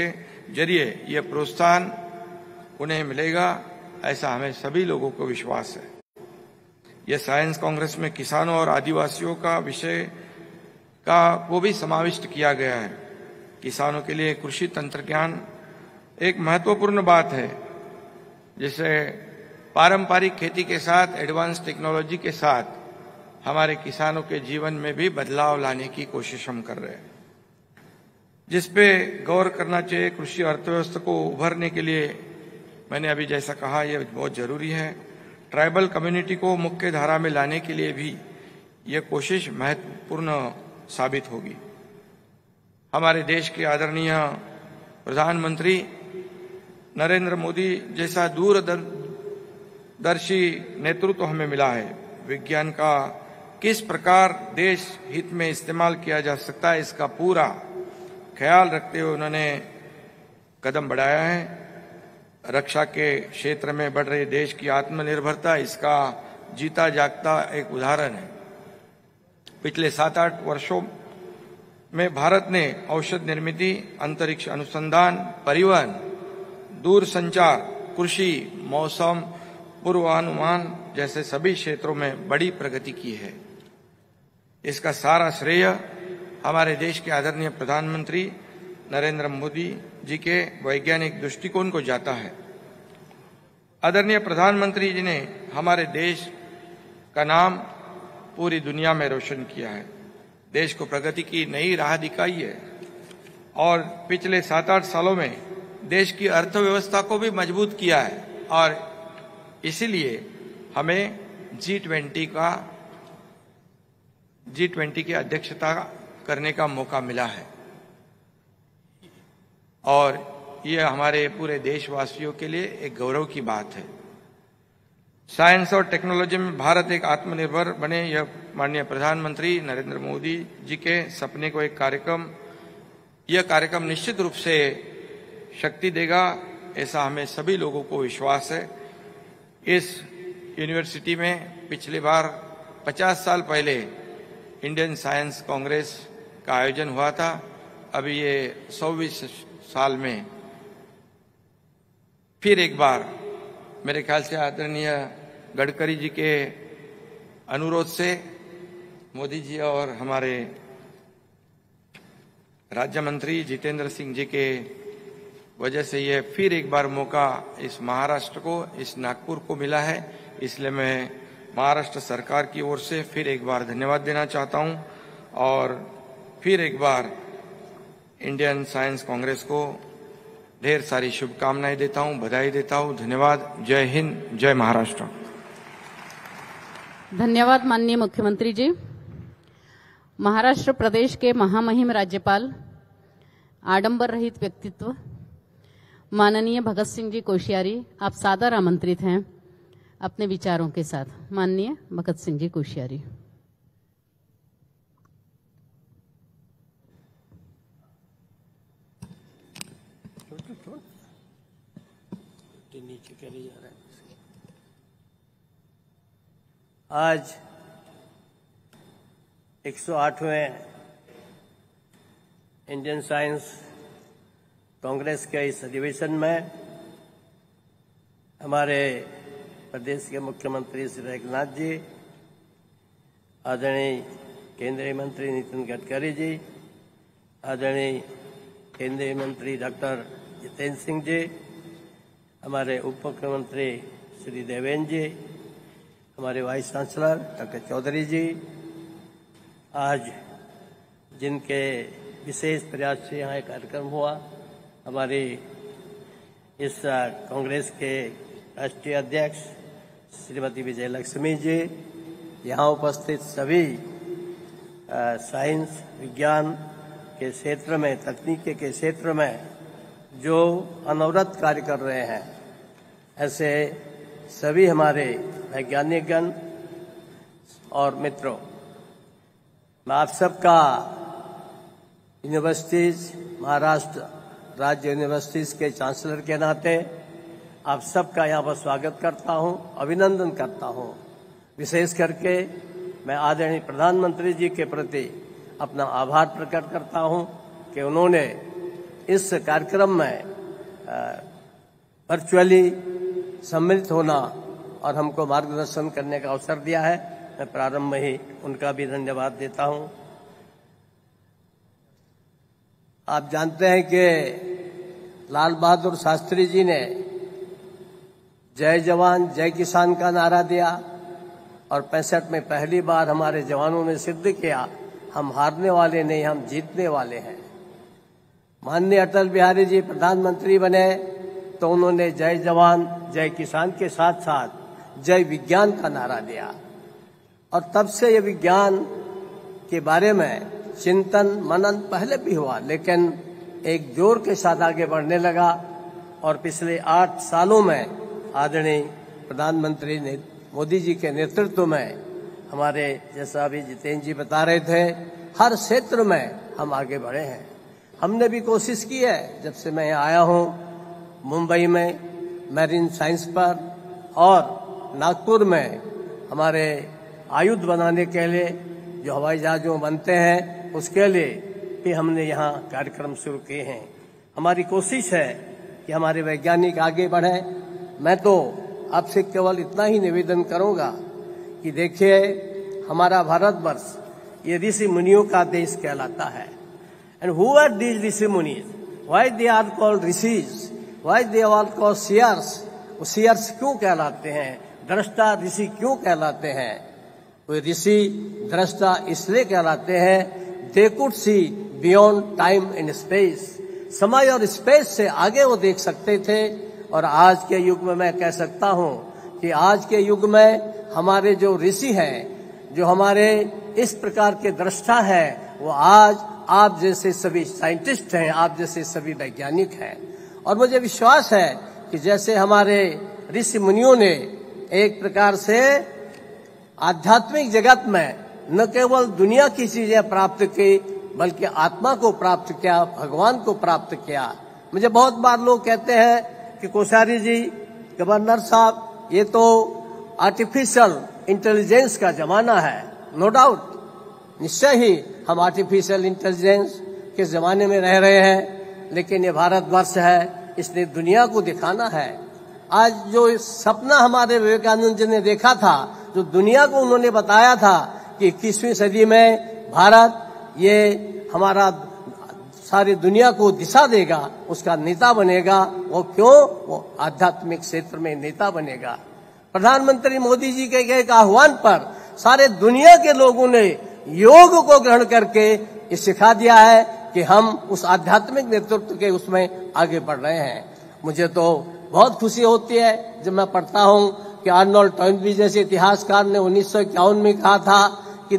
जरिए ये प्रोत्साहन उन्हें मिलेगा, ऐसा हमें सभी लोगों को विश्वास है। यह साइंस कांग्रेस में किसानों और आदिवासियों का विषय को भी समाविष्ट किया गया है। किसानों के लिए कृषि तंत्र ज्ञान एक महत्वपूर्ण बात है, जिसे पारंपरिक खेती के साथ एडवांस टेक्नोलॉजी के साथ हमारे किसानों के जीवन में भी बदलाव लाने की कोशिश हम कर रहे हैं, जिस पे गौर करना चाहिए। कृषि अर्थव्यवस्था को उभरने के लिए मैंने अभी जैसा कहा, यह बहुत जरूरी है। ट्राइबल कम्युनिटी को मुख्य धारा में लाने के लिए भी यह कोशिश महत्वपूर्ण साबित होगी। हमारे देश के आदरणीय प्रधानमंत्री नरेंद्र मोदी जैसा दूरदर्शी नेतृत्व हमें मिला है। विज्ञान का किस प्रकार देश हित में इस्तेमाल किया जा सकता है, इसका पूरा ख्याल रखते हुए उन्होंने कदम बढ़ाया है। रक्षा के क्षेत्र में बढ़ रही देश की आत्मनिर्भरता इसका जीता जागता एक उदाहरण है। पिछले 7-8 वर्षों में भारत ने औषध निर्मित, अंतरिक्ष अनुसंधान, परिवहन, दूरसंचार, कृषि, मौसम पूर्वानुमान जैसे सभी क्षेत्रों में बड़ी प्रगति की है। इसका सारा श्रेय हमारे देश के आदरणीय प्रधानमंत्री नरेंद्र मोदी जी के वैज्ञानिक दृष्टिकोण को जाता है। आदरणीय प्रधानमंत्री जी ने हमारे देश का नाम पूरी दुनिया में रोशन किया है, देश को प्रगति की नई राह दिखाई है और पिछले 7-8 सालों में देश की अर्थव्यवस्था को भी मजबूत किया है और इसीलिए हमें G20 की अध्यक्षता करने का मौका मिला है और यह हमारे पूरे देशवासियों के लिए एक गौरव की बात है। साइंस और टेक्नोलॉजी में भारत एक आत्मनिर्भर बने, यह माननीय प्रधानमंत्री नरेंद्र मोदी जी के सपने को यह कार्यक्रम निश्चित रूप से शक्ति देगा, ऐसा हमें सभी लोगों को विश्वास है। इस यूनिवर्सिटी में पिछली बार 50 साल पहले इंडियन साइंस कांग्रेस का आयोजन हुआ था। अभी ये 100वें साल में फिर एक बार मेरे ख्याल से आदरणीय गडकरी जी के अनुरोध से मोदी जी और हमारे राज्य मंत्री जितेंद्र सिंह जी के वजह से यह फिर एक बार मौका इस महाराष्ट्र को, इस नागपुर को मिला है। इसलिए मैं महाराष्ट्र सरकार की ओर से फिर एक बार धन्यवाद देना चाहता हूं और फिर एक बार इंडियन साइंस कांग्रेस को ढेर सारी शुभकामनाएं देता हूं, बधाई देता हूं। धन्यवाद। जय हिंद, जय महाराष्ट्र। धन्यवाद माननीय मुख्यमंत्री जी। महाराष्ट्र प्रदेश के महामहिम राज्यपाल, आडंबर रहित व्यक्तित्व माननीय भगत सिंह जी कोश्यारी, आप सादर आमंत्रित हैं अपने विचारों के साथ। माननीय भगत सिंह जी कोश्यारी। नीचे करे जा रहा है। आज 108वें इंडियन साइंस कांग्रेस के इस अधिवेशन में हमारे प्रदेश के मुख्यमंत्री श्री एकनाथ जी, आदरणीय केंद्रीय मंत्री नितिन गडकरी जी, आदरणीय केंद्रीय मंत्री डॉक्टर जितेंद्र सिंह जी, हमारे उप मुख्यमंत्री श्री देवेंद्र जी, हमारे vice chancellor doctor Chaudhary ji, आज जिनके विशेष प्रयास से यहाँ एक कार्यक्रम हुआ, हमारी इस कांग्रेस के राष्ट्रीय अध्यक्ष श्रीमती विजय लक्ष्मी जी, यहाँ उपस्थित सभी साइंस विज्ञान के क्षेत्र में, तकनीकी के क्षेत्र में जो अनवरत कार्य कर रहे हैं, ऐसे सभी हमारे वैज्ञानिकगण और मित्रों, मैं आप सबका यूनिवर्सिटीज, महाराष्ट्र राज्य यूनिवर्सिटीज के चांसलर के नाते आप सबका यहाँ पर स्वागत करता हूँ, अभिनंदन करता हूँ। विशेष करके मैं आदरणीय प्रधानमंत्री जी के प्रति अपना आभार प्रकट करता हूँ कि उन्होंने इस कार्यक्रम में वर्चुअली सम्मिलित होना और हमको मार्गदर्शन करने का अवसर दिया है। मैं प्रारंभ में ही उनका भी धन्यवाद देता हूं। आप जानते हैं कि लाल बहादुर शास्त्री जी ने जय जवान जय किसान का नारा दिया और 65 में पहली बार हमारे जवानों ने सिद्ध किया हम हारने वाले नहीं, हम जीतने वाले हैं। माननीय अटल बिहारी जी प्रधानमंत्री बने तो उन्होंने जय जवान जय किसान के साथ साथ जय विज्ञान का नारा दिया और तब से ये विज्ञान के बारे में चिंतन मनन पहले भी हुआ, लेकिन एक जोर के साथ आगे बढ़ने लगा और पिछले 8 सालों में आदरणीय प्रधानमंत्री मोदी जी के नेतृत्व में हमारे, जैसा अभी जितेंद्र जी बता रहे थे, हर क्षेत्र में हम आगे बढ़े हैं। हमने भी कोशिश की है, जब से मैं यहाँ आया हूँ मुंबई में मैरीन साइंस पर और नागपुर में हमारे आयुध बनाने के लिए जो हवाई जहाजों बनते हैं उसके लिए भी हमने यहाँ कार्यक्रम शुरू किए हैं। हमारी कोशिश है कि हमारे वैज्ञानिक आगे बढ़ें। मैं तो आपसे केवल इतना ही निवेदन करूंगा कि देखिए हमारा भारतवर्ष ये ऋषि मुनियों का देश कहलाता है। And who are these rishi munis? Why they are called rishis? Why they are called seers? वो सीयर्स क्यों कहलाते हैं? दृष्टा ऋषि क्यों कहलाते हैं? वो ऋषि दृष्टा इसलिए कहलाते हैं they could see beyond time and space. समय और स्पेस से आगे वो देख सकते थे। और आज के युग में मैं कह सकता हूं कि आज के युग में हमारे जो ऋषि हैं, जो हमारे इस प्रकार के दृष्टा हैं, वो आज आप जैसे सभी साइंटिस्ट हैं, आप जैसे सभी वैज्ञानिक हैं। और मुझे विश्वास है कि जैसे हमारे ऋषि मुनियों ने एक प्रकार से आध्यात्मिक जगत में न केवल दुनिया की चीजें प्राप्त की बल्कि आत्मा को प्राप्त किया, भगवान को प्राप्त किया। मुझे बहुत बार लोग कहते हैं कि कोश्यारी जी, गवर्नर साहब, ये तो आर्टिफिशियल इंटेलिजेंस का जमाना है। नो डाउट, निश्चय ही हम आर्टिफिशियल इंटेलिजेंस के जमाने में रह रहे हैं, लेकिन ये भारतवर्ष है, इसने दुनिया को दिखाना है। आज जो सपना हमारे विवेकानंद जी ने देखा था, जो दुनिया को उन्होंने बताया था कि 21वीं सदी में भारत ये हमारा सारी दुनिया को दिशा देगा, उसका नेता बनेगा। वो क्यों? वो आध्यात्मिक क्षेत्र में नेता बनेगा। प्रधानमंत्री मोदी जी के एक आह्वान पर सारे दुनिया के लोगों ने योग को ग्रहण करके ये सिखा दिया है कि हम उस आध्यात्मिक नेतृत्व के उसमें आगे बढ़ रहे हैं। मुझे तो बहुत खुशी होती है जब मैं पढ़ता हूँ कि आर्नोल्ड टॉइनबी जैसे इतिहासकार ने 1951 में कहा था कि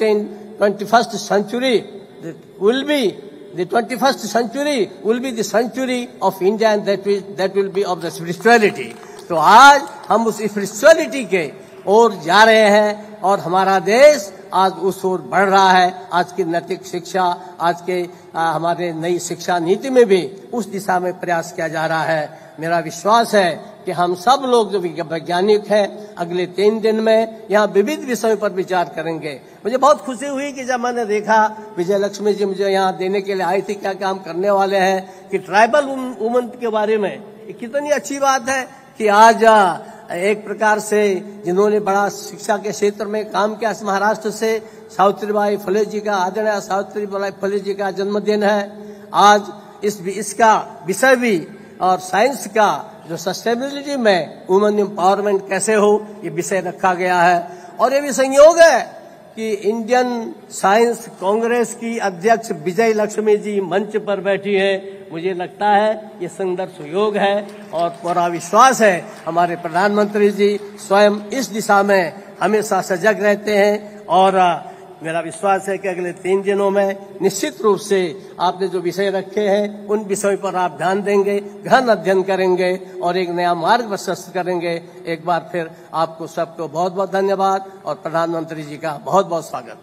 21st century will be the 21st century will be the century of India and that will be of the spirituality। तो आज हम उस स्पिरिचुअलिटी के ओर जा रहे हैं और हमारा देश आज उस ओर बढ़ रहा है। आज की नैतिक शिक्षा, आज के हमारे नई शिक्षा नीति में भी उस दिशा में प्रयास किया जा रहा है। मेरा विश्वास है कि हम सब लोग जो वैज्ञानिक हैं अगले 3 दिन में यहाँ विविध विषयों पर विचार करेंगे। मुझे बहुत खुशी हुई कि जब मैंने देखा विजय लक्ष्मी जी मुझे यहाँ देने के लिए आई थी क्या काम करने वाले हैं कि ट्राइबल वुमन के बारे में। कितनी अच्छी बात है कि आज एक प्रकार से जिन्होंने बड़ा शिक्षा के क्षेत्र में काम किया, महाराष्ट्र से सावित्रीबाई फुले जी का, आदरणीय सावित्रीबाई फुले जी का जन्मदिन है आज। इसका विषय भी और साइंस का जो सस्टेनेबिलिटी में वुमेन एम्पावरमेंट कैसे हो, ये विषय रखा गया है। और ये भी संयोग है कि इंडियन साइंस कांग्रेस की अध्यक्ष विजय लक्ष्मी जी मंच पर बैठी है। मुझे लगता है ये सुंदर सुयोग है और पूरा विश्वास है हमारे प्रधानमंत्री जी स्वयं इस दिशा में हमेशा सजग रहते हैं। और मेरा विश्वास है कि अगले 3 दिनों में निश्चित रूप से आपने जो विषय रखे हैं उन विषयों पर आप ध्यान देंगे, गहन अध्ययन करेंगे और एक नया मार्ग प्रशस्त करेंगे। एक बार फिर आपको सबको बहुत बहुत धन्यवाद और प्रधानमंत्री जी का बहुत बहुत स्वागत।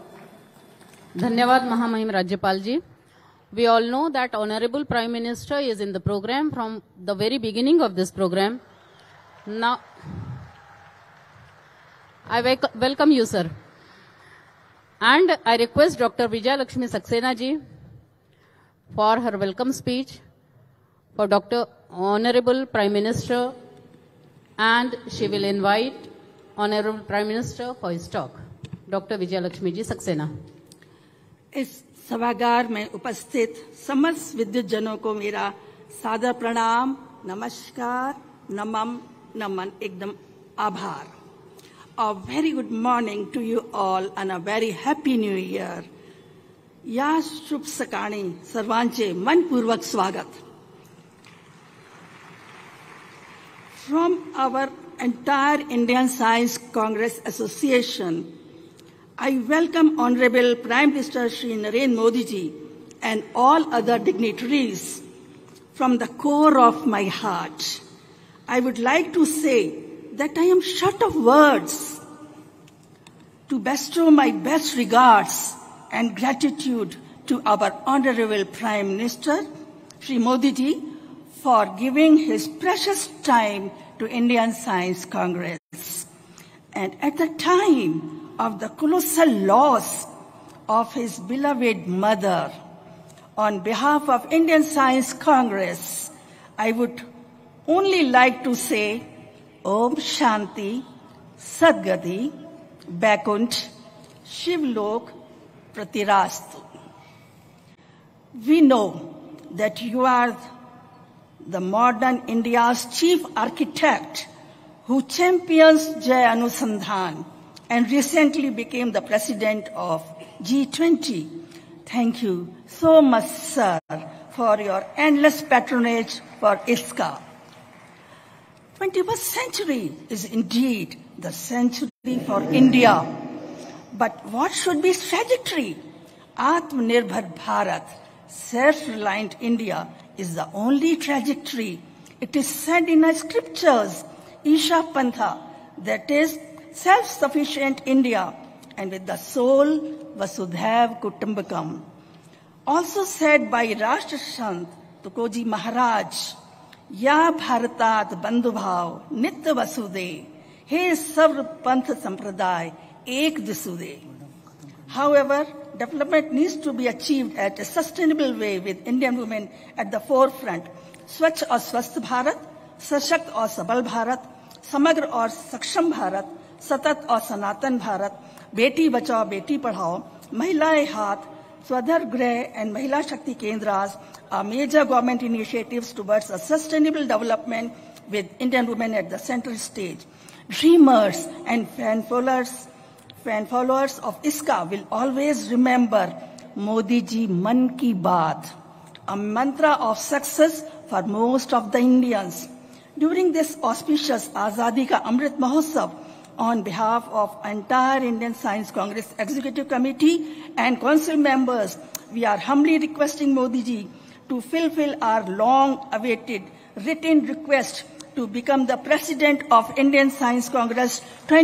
धन्यवाद महामहिम राज्यपाल जी। We all know that Honorable Prime Minister is in the program from the very beginning of this program. Now, I welcome you, sir. And I request Dr. Vijay Lakshmi Saxena ji for her welcome speech. for Dr. Honorable Prime Minister, and she will invite Honorable Prime Minister for his talk. Dr. Vijayalakshmi ji Saxena. इस सभागार में उपस्थित समस्त विद्युत जनों को मेरा सादर प्रणाम, नमस्कार, नमन, एकदम आभार. A very good morning to you all and a very happy new year. या शुभ सकाळी सर्वांचे मनपूर्वक स्वागत. From our entire Indian Science Congress Association, I welcome Honorable Prime Minister Shri Narendra Modi ji and all other dignitaries from the core of my heart. I would like to say that I am short of words to bestow my best regards and gratitude to our Honorable Prime Minister Shri Modi ji for giving his precious time to Indian Science Congress. And at the time of the colossal loss of his beloved mother, on behalf of Indian Science Congress, I would only like to say Om Shanti, Sadgati, Vaikunt, Shivlok, Pratirastu. We know that you are the modern India's chief architect who champions Jai Anusandhan and recently became the president of G20. Thank you so much, sir, for your endless patronage for ISKA. 21st century is indeed the century for India. But what should be its trajectory? Atmanirbhar Bharat, self-reliant India, is the only trajectory. It is said in our scriptures, Isha Pantha, that is self-sufficient India, and with the soul, Vasudhaiv Kutumbakam. Also said by Rashtrasant Tukoji Maharaj, Ya Bharatat Bandhubhav Nitya Vasude, He Sarv Pantha Sampraday Ek Disude. However, development needs to be achieved at a sustainable way with Indian women at the forefront. Swachh और स्वस्थ भारत, सशक्त और सबल भारत, समग्र और सक्षम भारत, सतत और सनातन भारत, बेटी बचाओ बेटी पढ़ाओ, महिलाएं हाथ, स्वधर गृह and Mahila Shakti Kendras are major government initiatives towards a sustainable development with Indian women at the center stage. Dreamers and fan followers of ISKA will always remember Modi ji Man Ki Baat, a mantra of success for most of the Indians. During this auspicious Azadi Ka Amrit Mahotsav, on behalf of entire Indian Science Congress Executive Committee and Council members, we are humbly requesting Modi ji to fulfill our long-awaited written request to become the President of Indian Science Congress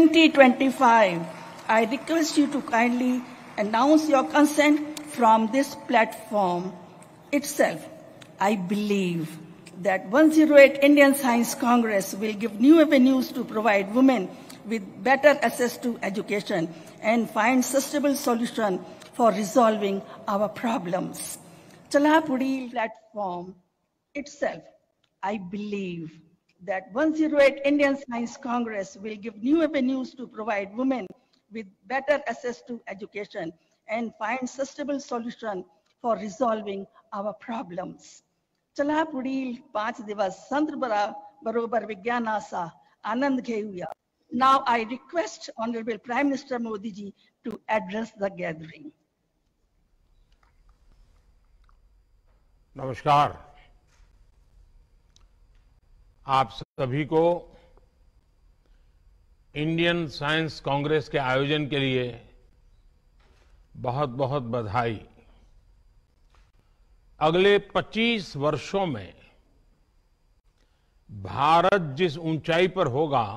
2025. I request you to kindly announce your consent from this platform itself. I believe that 108 Indian Science Congress will give new avenues to provide women with better access to education and find sustainable solution for resolving our problems. Chalapudi platform itself, I believe that 108 Indian Science Congress will give new avenues to provide women with better access to education and find sustainable solution for resolving our problems. Chalapudi 5 दिवस संत बरोबर विज्ञान आशा आनंद घेऊया. Now I request Honorable Prime Minister Modi ji to address the gathering. नमस्कार. आप सभी को Indian science Congress के आयोजन के लिए बहुत बहुत बधाई. अगले 25 वर्षों में भारत जिस ऊंचाई पर होगा,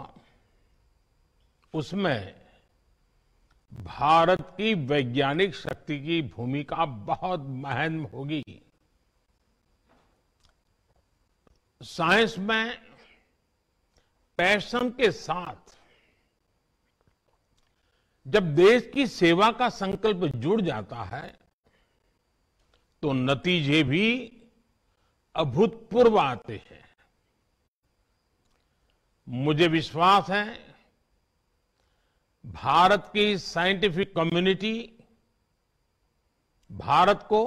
उसमें भारत की वैज्ञानिक शक्ति की भूमिका बहुत महत्वपूर्ण होगी. साइंस में पैशन के साथ जब देश की सेवा का संकल्प जुड़ जाता है, तो नतीजे भी अभूतपूर्व आते हैं। मुझे विश्वास है भारत की साइंटिफिक कम्युनिटी भारत को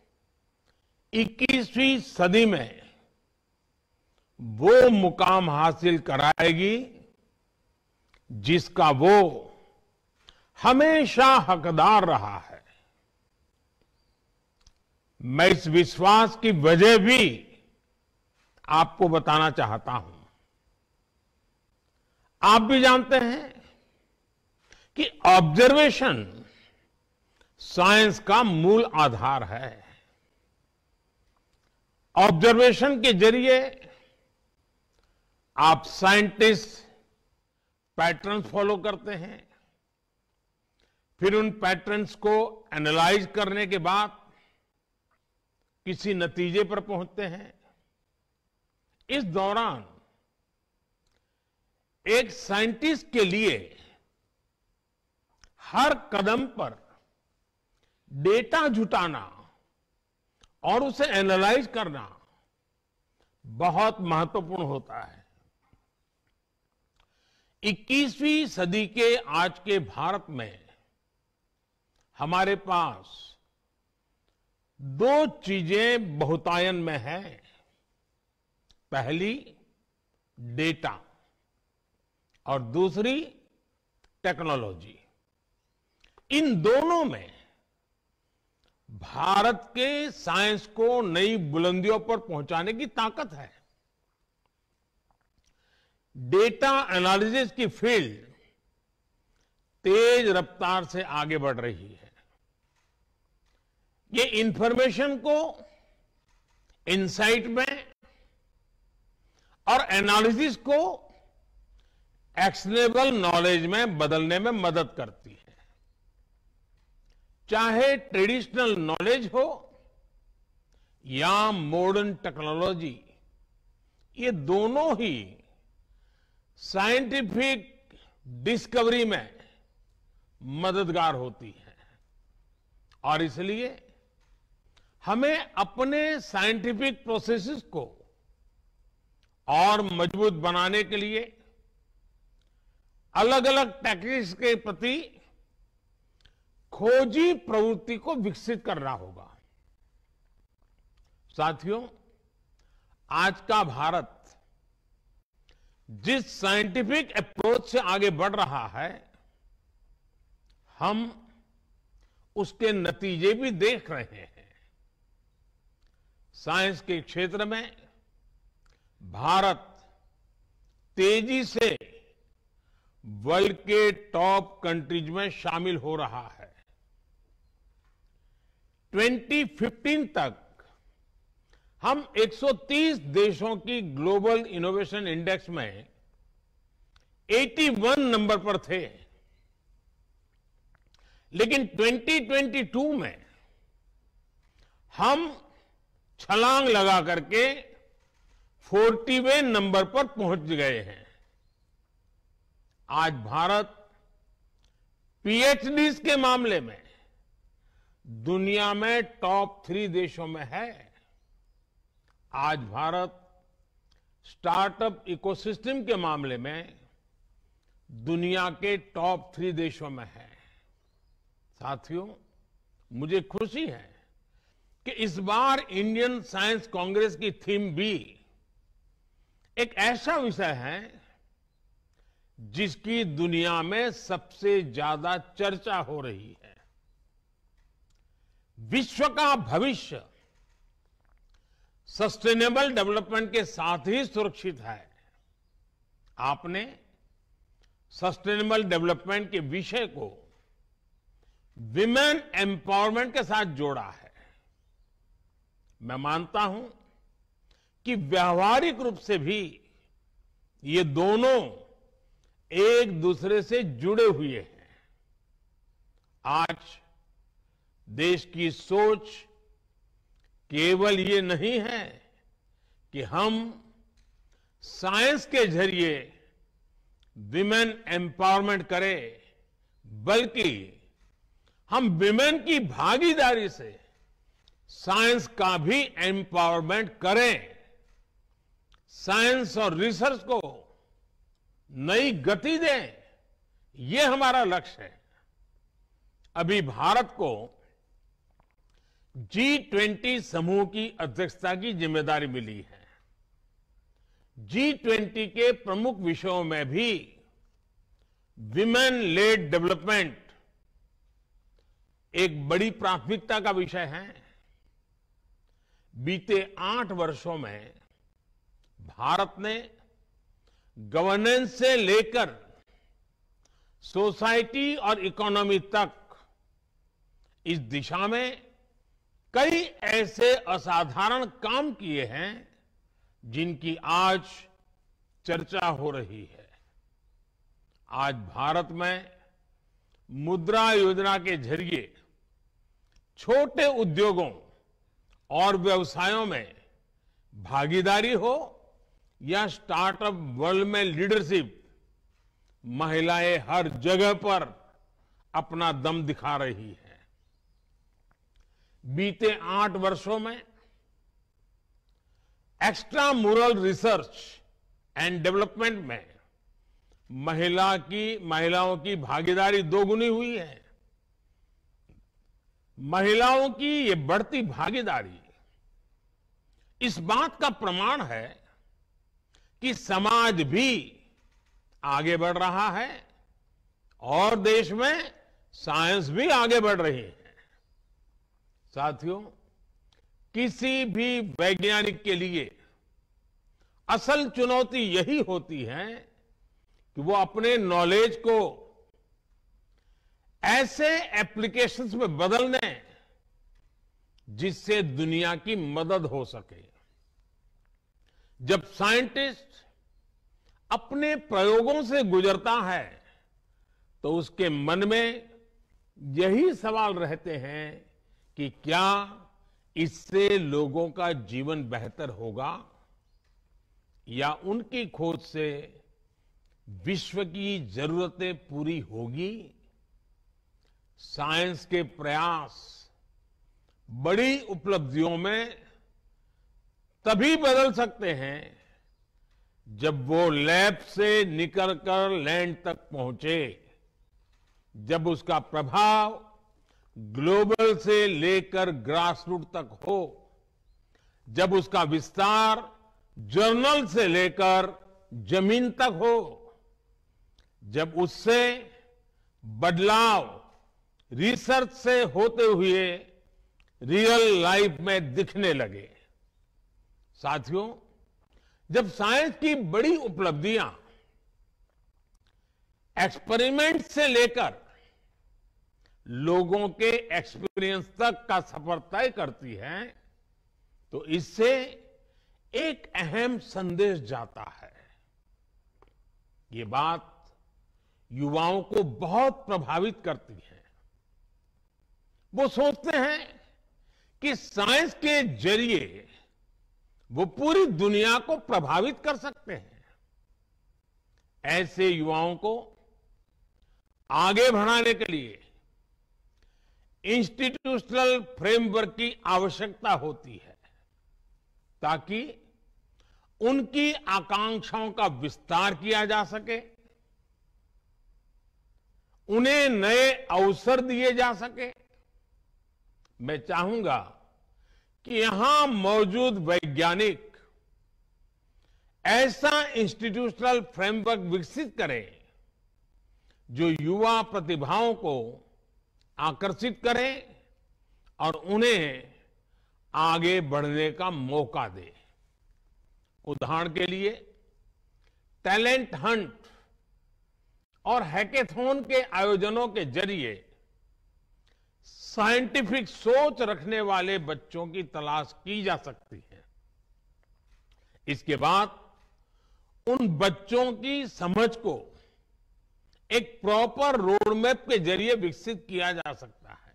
21वीं सदी में वो मुकाम हासिल कराएगी जिसका वो हमेशा हकदार रहा है। मैं इस विश्वास की वजह भी आपको बताना चाहता हूं। आप भी जानते हैं कि ऑब्जर्वेशन साइंस का मूल आधार है। ऑब्जर्वेशन के जरिए आप साइंटिस्ट पैटर्न्स फॉलो करते हैं, फिर उन पैटर्न्स को एनालाइज करने के बाद किसी नतीजे पर पहुंचते हैं। इस दौरान एक साइंटिस्ट के लिए हर कदम पर डेटा जुटाना और उसे एनालाइज करना बहुत महत्वपूर्ण होता है। 21वीं सदी के आज के भारत में हमारे पास दो चीजें बहुतायन में हैं। पहली डेटा और दूसरी टेक्नोलॉजी। इन दोनों में भारत के साइंस को नई बुलंदियों पर पहुंचाने की ताकत है। डेटा एनालिसिस की फील्ड तेज रफ्तार से आगे बढ़ रही है। ये इंफॉर्मेशन को इनसाइट में और एनालिसिस को एक्शनेबल नॉलेज में बदलने में मदद करती है। चाहे ट्रेडिशनल नॉलेज हो या मॉडर्न टेक्नोलॉजी, ये दोनों ही साइंटिफिक डिस्कवरी में मददगार होती है। और इसलिए हमें अपने साइंटिफिक प्रोसेसेस को और मजबूत बनाने के लिए अलग अलग टेक्निक्स के प्रति खोजी प्रवृत्ति को विकसित करना होगा। साथियों, आज का भारत जिस साइंटिफिक अप्रोच से आगे बढ़ रहा है, हम उसके नतीजे भी देख रहे हैं। साइंस के क्षेत्र में भारत तेजी से वर्ल्ड के टॉप कंट्रीज में शामिल हो रहा है। 2015 तक हम 130 देशों की ग्लोबल इनोवेशन इंडेक्स में 81 नंबर पर थे, लेकिन 2022 में हम छलांग लगा करके 40वें नंबर पर पहुंच गए हैं। आज भारत पीएचडीज के मामले में दुनिया में टॉप 3 देशों में है। आज भारत स्टार्टअप इकोसिस्टम के मामले में दुनिया के टॉप 3 देशों में है। साथियों, मुझे खुशी है कि इस बार इंडियन साइंस कांग्रेस की थीम भी एक ऐसा विषय है जिसकी दुनिया में सबसे ज्यादा चर्चा हो रही है। विश्व का भविष्य सस्टेनेबल डेवलपमेंट के साथ ही सुरक्षित है। आपने सस्टेनेबल डेवलपमेंट के विषय को विमेन एम्पावरमेंट के साथ जोड़ा है। मैं मानता हूं कि व्यावहारिक रूप से भी ये दोनों एक दूसरे से जुड़े हुए हैं। आज देश की सोच केवल ये नहीं है कि हम साइंस के जरिए विमेन एम्पावरमेंट करें, बल्कि हम विमेन की भागीदारी से साइंस का भी एम्पावरमेंट करें, साइंस और रिसर्च को नई गति दें, ये हमारा लक्ष्य है। अभी भारत को G20 समूह की अध्यक्षता की जिम्मेदारी मिली है। G20 के प्रमुख विषयों में भी विमेन लेड डेवलपमेंट एक बड़ी प्राथमिकता का विषय है। बीते 8 वर्षों में भारत ने गवर्नेंस से लेकर सोसाइटी और इकोनॉमी तक इस दिशा में कई ऐसे असाधारण काम किए हैं जिनकी आज चर्चा हो रही है। आज भारत में मुद्रा योजना के जरिए छोटे उद्योगों और व्यवसायों में भागीदारी हो या स्टार्टअप वर्ल्ड में लीडरशिप, महिलाएं हर जगह पर अपना दम दिखा रही है। बीते 8 वर्षों में एक्स्ट्रा मुरल रिसर्च एंड डेवलपमेंट में महिलाओं की भागीदारी दोगुनी हुई है। महिलाओं की ये बढ़ती भागीदारी इस बात का प्रमाण है कि समाज भी आगे बढ़ रहा है और देश में साइंस भी आगे बढ़ रही है। साथियों, किसी भी वैज्ञानिक के लिए असल चुनौती यही होती है कि वो अपने नॉलेज को ऐसे एप्लीकेशंस में बदल दें जिससे दुनिया की मदद हो सके। जब साइंटिस्ट अपने प्रयोगों से गुजरता है तो उसके मन में यही सवाल रहते हैं कि क्या इससे लोगों का जीवन बेहतर होगा या उनकी खोज से विश्व की जरूरतें पूरी होगी। साइंस के प्रयास बड़ी उपलब्धियों में तभी बदल सकते हैं जब वो लैब से निकलकर लैंड तक पहुंचे, जब उसका प्रभाव ग्लोबल से लेकर ग्रासरूट तक हो, जब उसका विस्तार जर्नल से लेकर जमीन तक हो, जब उससे बदलाव रिसर्च से होते हुए रियल लाइफ में दिखने लगे। साथियों, जब साइंस की बड़ी उपलब्धियां एक्सपेरिमेंट से लेकर लोगों के एक्सपीरियंस तक का सफर तय करती है तो इससे एक अहम संदेश जाता है। ये बात युवाओं को बहुत प्रभावित करती है। वो सोचते हैं कि साइंस के जरिए वो पूरी दुनिया को प्रभावित कर सकते हैं। ऐसे युवाओं को आगे बढ़ाने के लिए इंस्टीट्यूशनल फ्रेमवर्क की आवश्यकता होती है ताकि उनकी आकांक्षाओं का विस्तार किया जा सके, उन्हें नए अवसर दिए जा सके। मैं चाहूंगा कि यहां मौजूद वैज्ञानिक ऐसा इंस्टीट्यूशनल फ्रेमवर्क विकसित करें जो युवा प्रतिभाओं को आकर्षित करे और उन्हें आगे बढ़ने का मौका दे। उदाहरण के लिए टैलेंट हंट और हैकेथॉन के आयोजनों के जरिए साइंटिफिक सोच रखने वाले बच्चों की तलाश की जा सकती है। इसके बाद उन बच्चों की समझ को एक प्रॉपर रोड मैप के जरिए विकसित किया जा सकता है।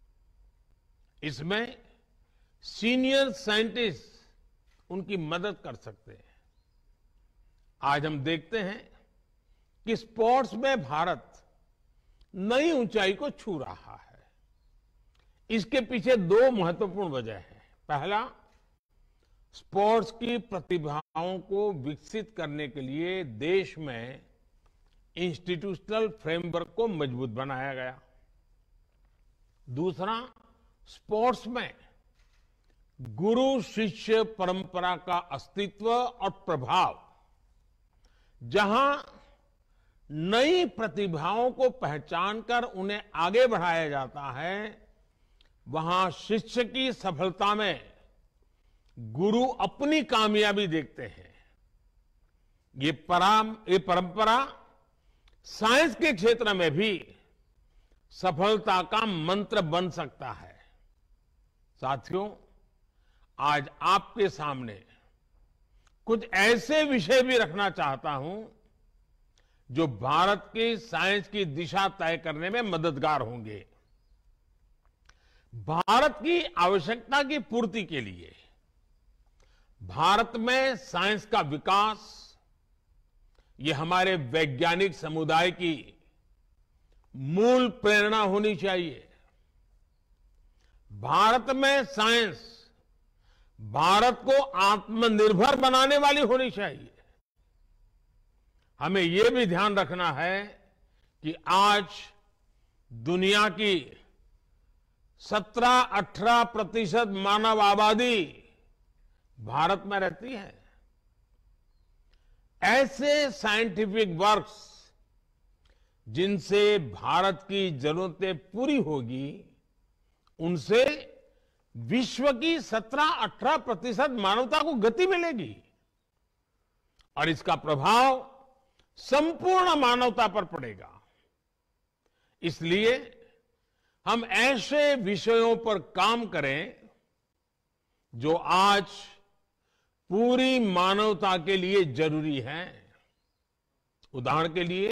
इसमें सीनियर साइंटिस्ट उनकी मदद कर सकते हैं। आज हम देखते हैं कि स्पोर्ट्स में भारत नई ऊंचाई को छू रहा है। इसके पीछे दो महत्वपूर्ण वजह है। पहला, स्पोर्ट्स की प्रतिभाओं को विकसित करने के लिए देश में इंस्टीट्यूशनल फ्रेमवर्क को मजबूत बनाया गया। दूसरा, स्पोर्ट्स में गुरु शिष्य परंपरा का अस्तित्व और प्रभाव, जहां नई प्रतिभाओं को पहचानकर उन्हें आगे बढ़ाया जाता है, वहां शिष्य की सफलता में गुरु अपनी कामयाबी देखते हैं। ये परंपरा साइंस के क्षेत्र में भी सफलता का मंत्र बन सकता है। साथियों, आज आपके सामने कुछ ऐसे विषय भी रखना चाहता हूं जो भारत की साइंस की दिशा तय करने में मददगार होंगे। भारत की आवश्यकता की पूर्ति के लिए भारत में साइंस का विकास, ये हमारे वैज्ञानिक समुदाय की मूल प्रेरणा होनी चाहिए। भारत में साइंस भारत को आत्मनिर्भर बनाने वाली होनी चाहिए। हमें यह भी ध्यान रखना है कि आज दुनिया की 17-18% मानव आबादी भारत में रहती है। ऐसे साइंटिफिक वर्क्स जिनसे भारत की जरूरतें पूरी होगी, उनसे विश्व की 17-18% मानवता को गति मिलेगी और इसका प्रभाव संपूर्ण मानवता पर पड़ेगा। इसलिए हम ऐसे विषयों पर काम करें जो आज पूरी मानवता के लिए जरूरी है। उदाहरण के लिए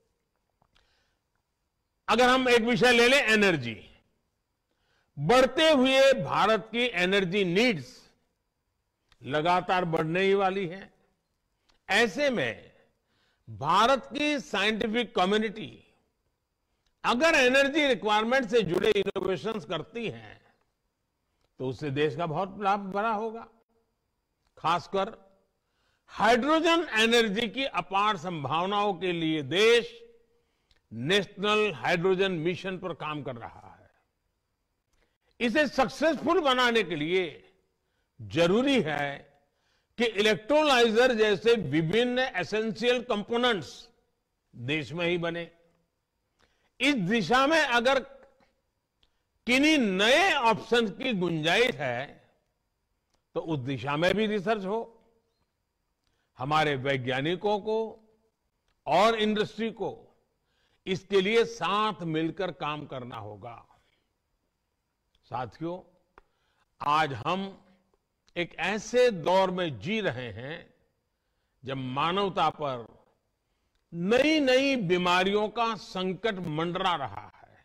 अगर हम एक विषय ले लें, एनर्जी। बढ़ते हुए भारत की एनर्जी नीड्स लगातार बढ़ने ही वाली है। ऐसे में भारत की साइंटिफिक कम्युनिटी अगर एनर्जी रिक्वायरमेंट से जुड़े इनोवेशंस करती है तो उससे देश का बहुत लाभ बड़ा होगा। खासकर हाइड्रोजन एनर्जी की अपार संभावनाओं के लिए देश नेशनल हाइड्रोजन मिशन पर काम कर रहा है। इसे सक्सेसफुल बनाने के लिए जरूरी है कि इलेक्ट्रोलाइजर जैसे विभिन्न एसेंशियल कंपोनेंट्स देश में ही बने। इस दिशा में अगर किन्हीं नए ऑप्शन की गुंजाइश है तो उस दिशा में भी रिसर्च हो। हमारे वैज्ञानिकों को और इंडस्ट्री को इसके लिए साथ मिलकर काम करना होगा। साथियों, आज हम एक ऐसे दौर में जी रहे हैं जब मानवता पर नई नई बीमारियों का संकट मंडरा रहा है।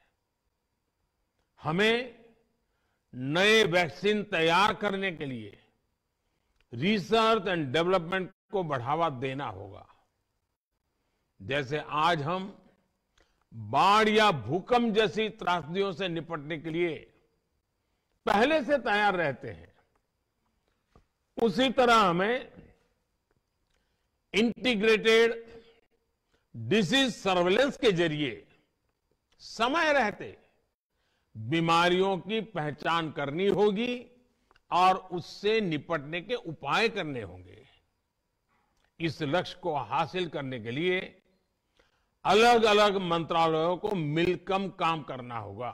हमें नए वैक्सीन तैयार करने के लिए रिसर्च एंड डेवलपमेंट को बढ़ावा देना होगा। जैसे आज हम बाढ़ या भूकंप जैसी त्रासदियों से निपटने के लिए पहले से तैयार रहते हैं, उसी तरह हमें इंटीग्रेटेड डिसीज सर्वेलेंस के जरिए समय रहते बीमारियों की पहचान करनी होगी और उससे निपटने के उपाय करने होंगे। इस लक्ष्य को हासिल करने के लिए अलग अलग मंत्रालयों को मिलकर काम करना होगा।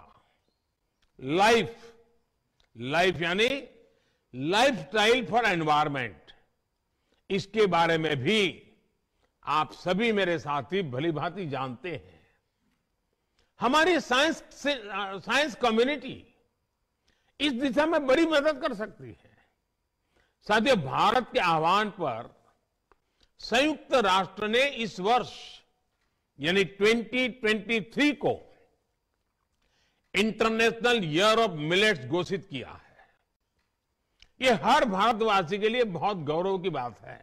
लाइफ यानी लाइफस्टाइल फॉर एनवायरमेंट, इसके बारे में भी आप सभी मेरे साथी भली भांति जानते हैं। हमारी साइंस कम्युनिटी इस दिशा में बड़ी मदद कर सकती है। साथियों, भारत के आह्वान पर संयुक्त राष्ट्र ने इस वर्ष यानी 2023 को इंटरनेशनल ईयर ऑफ मिलेट्स घोषित किया है। ये हर भारतवासी के लिए बहुत गौरव की बात है।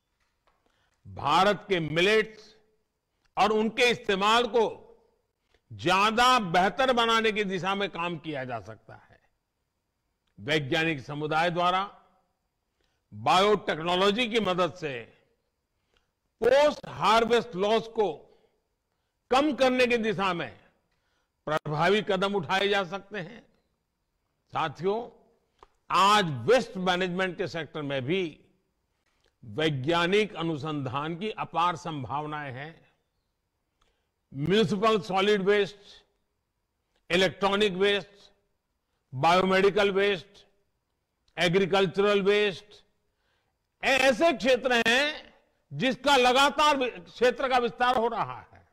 भारत के मिलेट्स और उनके इस्तेमाल को ज्यादा बेहतर बनाने की दिशा में काम किया जा सकता है। वैज्ञानिक समुदाय द्वारा बायोटेक्नोलॉजी की मदद से पोस्ट हार्वेस्ट लॉस को कम करने की दिशा में प्रभावी कदम उठाए जा सकते हैं। साथियों, आज वेस्ट मैनेजमेंट के सेक्टर में भी वैज्ञानिक अनुसंधान की अपार संभावनाएं हैं। Municipal solid waste, electronic waste, biomedical waste, agricultural waste, ऐसे क्षेत्र हैं जिसका लगातार क्षेत्र का विस्तार हो रहा है।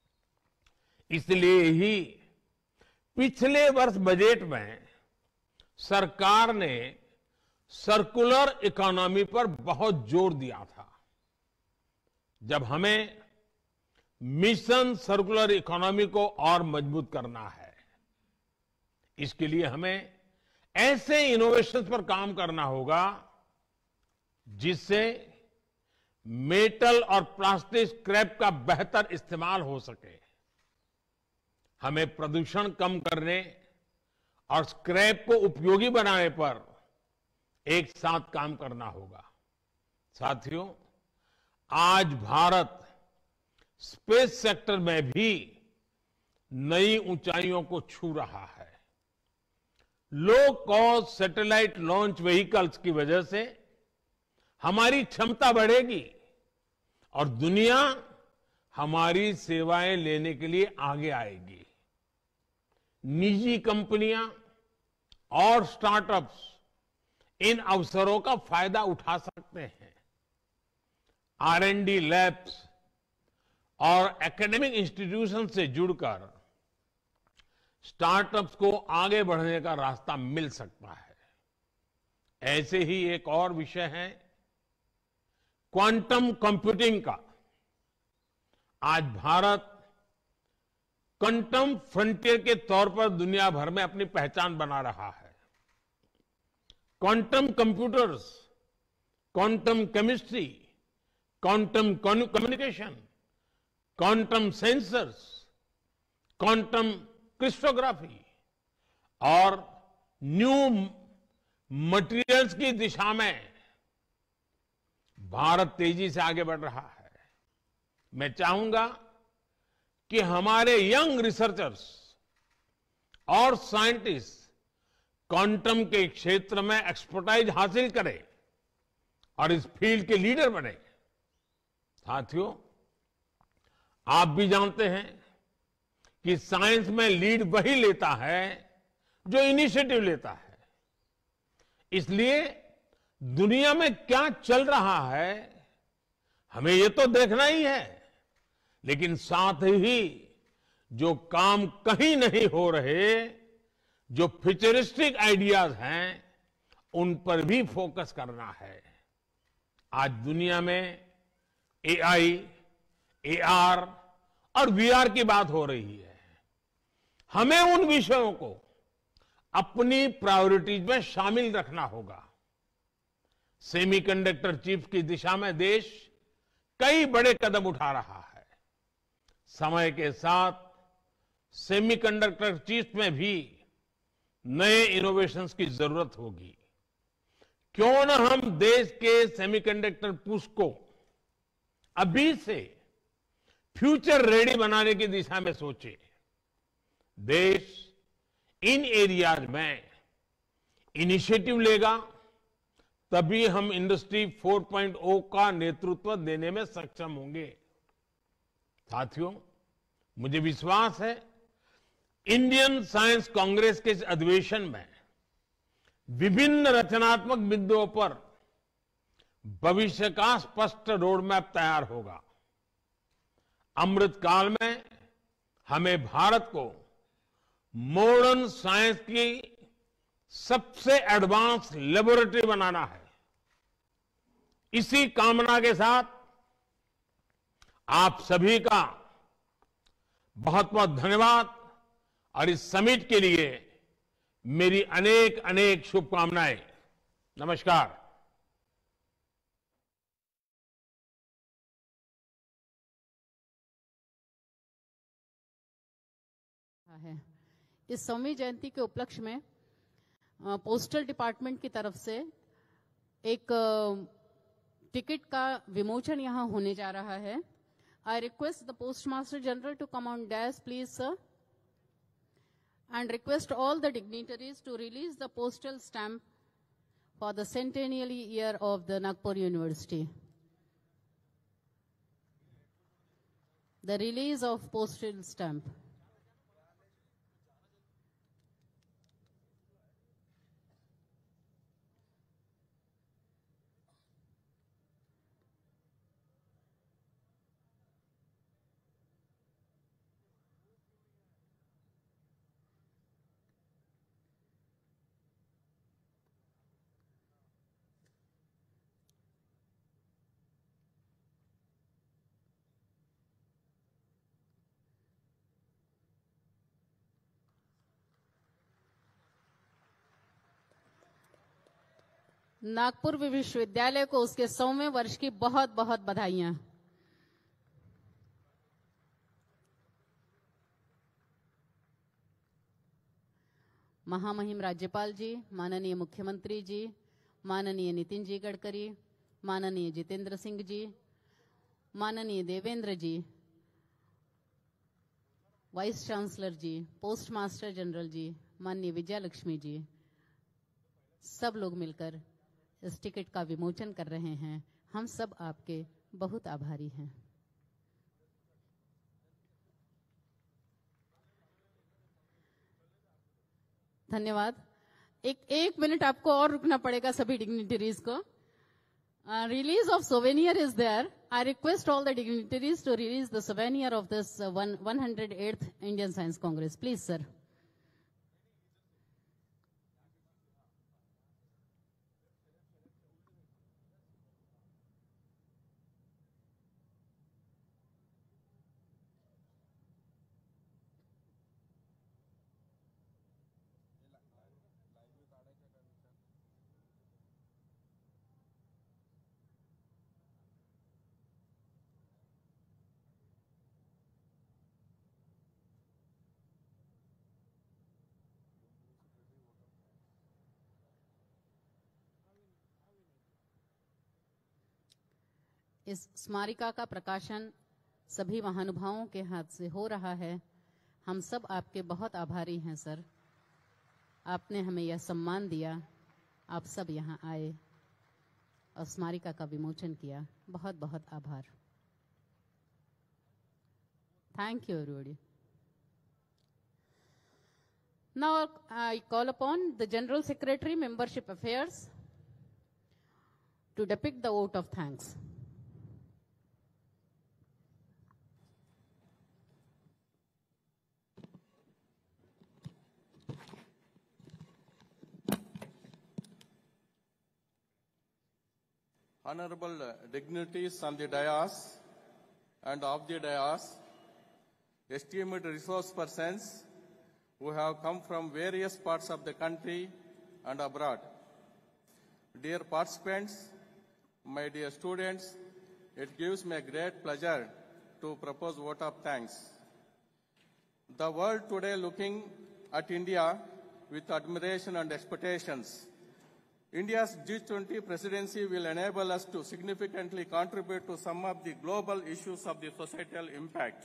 इसलिए ही पिछले वर्ष बजट में सरकार ने सर्कुलर इकोनॉमी पर बहुत जोर दिया था। जब हमें मिशन सर्कुलर इकोनॉमी को और मजबूत करना है, इसके लिए हमें ऐसे इनोवेशंस पर काम करना होगा जिससे मेटल और प्लास्टिक स्क्रैप का बेहतर इस्तेमाल हो सके। हमें प्रदूषण कम करने और स्क्रैप को उपयोगी बनाने पर एक साथ काम करना होगा। साथियों, आज भारत स्पेस सेक्टर में भी नई ऊंचाइयों को छू रहा है। Low cost satellite launch vehicles की वजह से हमारी क्षमता बढ़ेगी और दुनिया हमारी सेवाएं लेने के लिए आगे आएगी। निजी कंपनियां और स्टार्टअप्स इन अवसरों का फायदा उठा सकते हैं। R&D लैब्स और एकेडमिक इंस्टीट्यूशन से जुड़कर स्टार्टअप्स को आगे बढ़ने का रास्ता मिल सकता है। ऐसे ही एक और विषय है क्वांटम कंप्यूटिंग का। आज भारत क्वांटम फ्रंटियर के तौर पर दुनिया भर में अपनी पहचान बना रहा है। Quantum computers, quantum chemistry, quantum communication, quantum sensors, quantum cryptography और न्यू मटेरियल्स की दिशा में भारत तेजी से आगे बढ़ रहा है। मैं चाहूंगा कि हमारे यंग रिसर्चर्स और साइंटिस्ट क्वांटम के क्षेत्र में एक्सपर्टाइज हासिल करें और इस फील्ड के लीडर बने। साथियों, आप भी जानते हैं कि साइंस में लीड वही लेता है जो इनिशिएटिव लेता है। इसलिए दुनिया में क्या चल रहा है हमें ये तो देखना ही है, लेकिन साथ ही जो काम कहीं नहीं हो रहे, जो फ्यूचरिस्टिक आइडियाज हैं, उन पर भी फोकस करना है। आज दुनिया में AI, AR और VR की बात हो रही है। हमें उन विषयों को अपनी प्रायोरिटीज में शामिल रखना होगा। सेमीकंडक्टर चिप्स की दिशा में देश कई बड़े कदम उठा रहा है। समय के साथ सेमीकंडक्टर चिप्स में भी नए इनोवेशंस की जरूरत होगी। क्यों न हम देश के सेमीकंडक्टर पुश को अभी से फ्यूचर रेडी बनाने की दिशा में सोचे। देश इन एरियाज में इनिशिएटिव लेगा, तभी हम इंडस्ट्री 4.0 का नेतृत्व देने में सक्षम होंगे। साथियों, मुझे विश्वास है इंडियन साइंस कांग्रेस के इस अधिवेशन में विभिन्न रचनात्मक बिंदुओं पर भविष्य का स्पष्ट रोड मैप तैयार होगा। अमृत काल में हमें भारत को मॉडर्न साइंस की सबसे एडवांस लेबोरेटरी बनाना है। इसी कामना के साथ आप सभी का बहुत बहुत धन्यवाद और इस समिट के लिए मेरी अनेक अनेक शुभकामनाएं। नमस्कार। है। इस 100वीं जयंती के उपलक्ष्य में पोस्टल डिपार्टमेंट की तरफ से एक टिकट का विमोचन यहाँ होने जा रहा है। I request the Postmaster General to come on dais, please, sir, and request all the dignitaries to release the postal stamp for the centennial year of the Nagpur University. The release of postal stamp. Nagpur विश्वविद्यालय को उसके 100वें वर्ष की बहुत बहुत बधाइयां। महामहिम राज्यपाल जी, माननीय मुख्यमंत्री जी, माननीय नितिन जी गडकरी, माननीय जितेंद्र सिंह जी, माननीय Devendra ji, vice chancellor ji, post master general ji, माननीय विजयलक्ष्मी जी, सब लोग मिलकर इस टिकट का विमोचन कर रहे हैं। हम सब आपके बहुत आभारी हैं। धन्यवाद। एक मिनट आपको और रुकना पड़ेगा सभी डिग्निटरीज को। Release of souvenir is there. I request all the dignitaries to release the souvenir of this 108th Indian Science Congress. Please, sir. इस स्मारिका का प्रकाशन सभी महानुभावों के हाथ से हो रहा है। हम सब आपके बहुत आभारी हैं सर। आपने हमें यह सम्मान दिया, आप सब यहाँ आए और स्मारिका का विमोचन किया। बहुत बहुत आभार। Thank you everybody. Now I call upon the General Secretary, Membership Affairs, to depict the vote of thanks. Honorable dignitaries on the dais and off the dais, esteemed resource persons who have come from various parts of the country and abroad. Dear participants, my dear students, it gives me a great pleasure to propose vote of thanks. The world today looking at India with admiration and expectations. India's G20 presidency will enable us to significantly contribute to some of the global issues of the societal impact.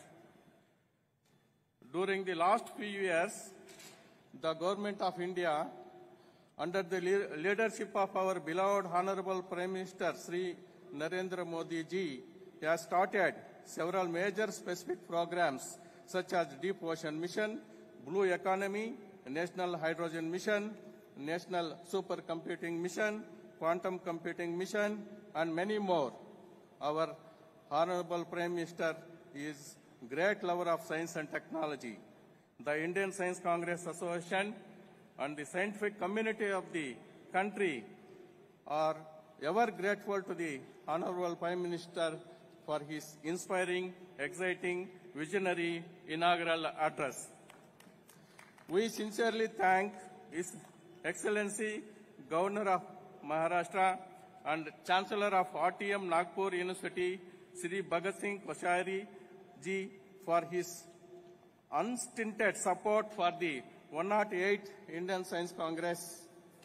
During the last few years, the Government of India, under the leadership of our beloved Honorable Prime Minister Sri Narendra Modi ji, has started several major specific programs such as Deep Ocean Mission, Blue Economy, National Hydrogen Mission, National Supercomputing Mission, Quantum Computing Mission, and many more. Our Honorable Prime Minister is a great lover of science and technology. The Indian Science Congress Association and the scientific community of the country are ever grateful to the Honorable Prime Minister for his inspiring, exciting, visionary inaugural address. We sincerely thank His Excellency Governor of Maharashtra and Chancellor of RTM Nagpur University, Sri Bhagat Singh Koshari ji, for his unstinted support for the 108th Indian Science Congress.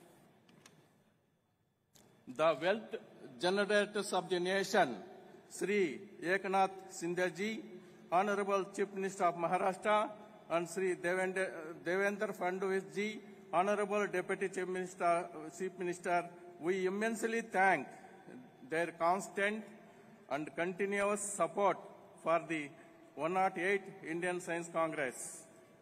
The wealth generators of the nation, Sri Eknath Shinde ji, Honorable Chief Minister of Maharashtra, and Sri Devendra Fadnavis ji, Honorable Deputy Chief Minister, we immensely thank their constant and continuous support for the 108th Indian Science Congress.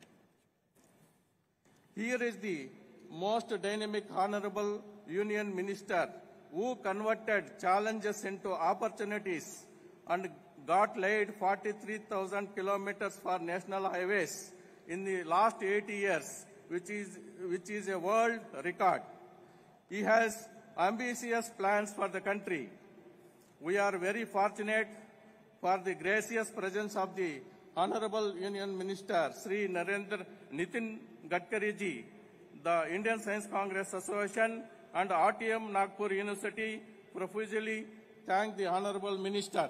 Here is the most dynamic Honorable Union Minister who converted challenges into opportunities and got laid 43,000 kilometers for national highways in the last 8 years, which is a world record. He has ambitious plans for the country. We are very fortunate for the gracious presence of the Honorable Union Minister, Sri Nitin Gadkari ji. The Indian Science Congress Association and RTM Nagpur University profusely thank the Honorable Minister.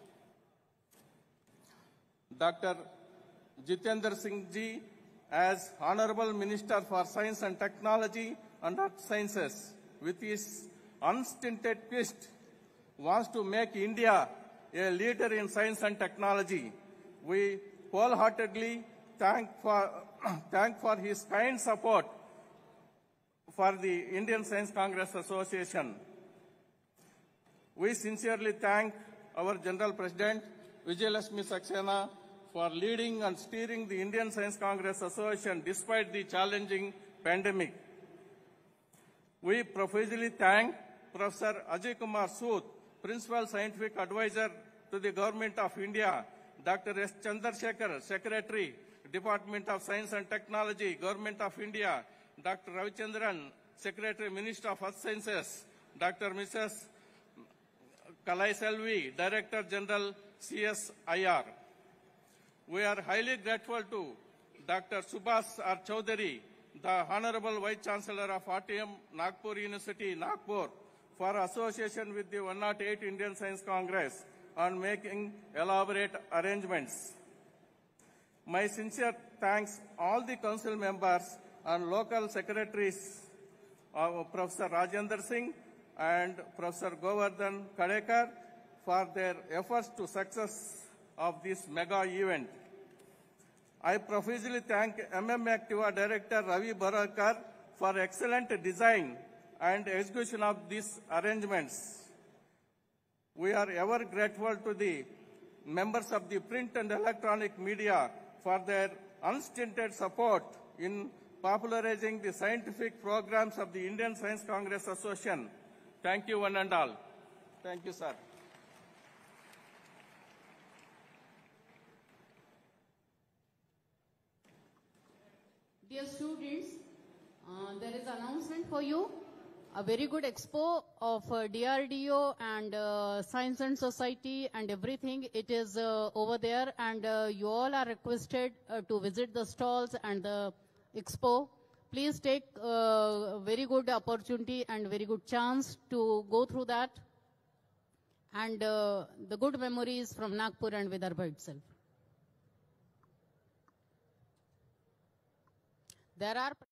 Dr. Jitendra Singh ji, as Honorable Minister for Science and Technology and Earth Sciences, with his unstinted quest, wants to make India a leader in science and technology. We wholeheartedly thank for his kind support for the Indian Science Congress Association. We sincerely thank our General President, Vijayalakshmi Saxena, for leading and steering the Indian Science Congress Association despite the challenging pandemic. We profusely thank Professor Ajay Kumar Sood, Principal Scientific Advisor to the Government of India, Dr. S. Chandrasekhar, Secretary, Department of Science and Technology, Government of India, Dr. Ravichandran, Secretary, Minister of Earth Sciences, Dr. Mrs. Kalai Selvi, Director General, CSIR. We are highly grateful to Dr. Subhas R. Chaudhary, the Honorable Vice Chancellor of RTM Nagpur University, Nagpur, for association with the 108th Indian Science Congress and making elaborate arrangements. My sincere thanks all the council members and local secretaries of Professor Rajendra Singh and Professor Govardhan Kadekar for their efforts to success of this mega event. I profusely thank Activa Director Ravi Barakar for excellent design and execution of these arrangements. We are ever grateful to the members of the print and electronic media for their unstinted support in popularizing the scientific programs of the Indian Science Congress Association. Thank you one and all. Thank you, sir. Dear students, there is an announcement for you. A very good expo of DRDO and Science and Society and everything. It is over there, and you all are requested to visit the stalls and the expo. Please take a very good opportunity and very good chance to go through that and the good memories from Nagpur and Vidarbha itself. There are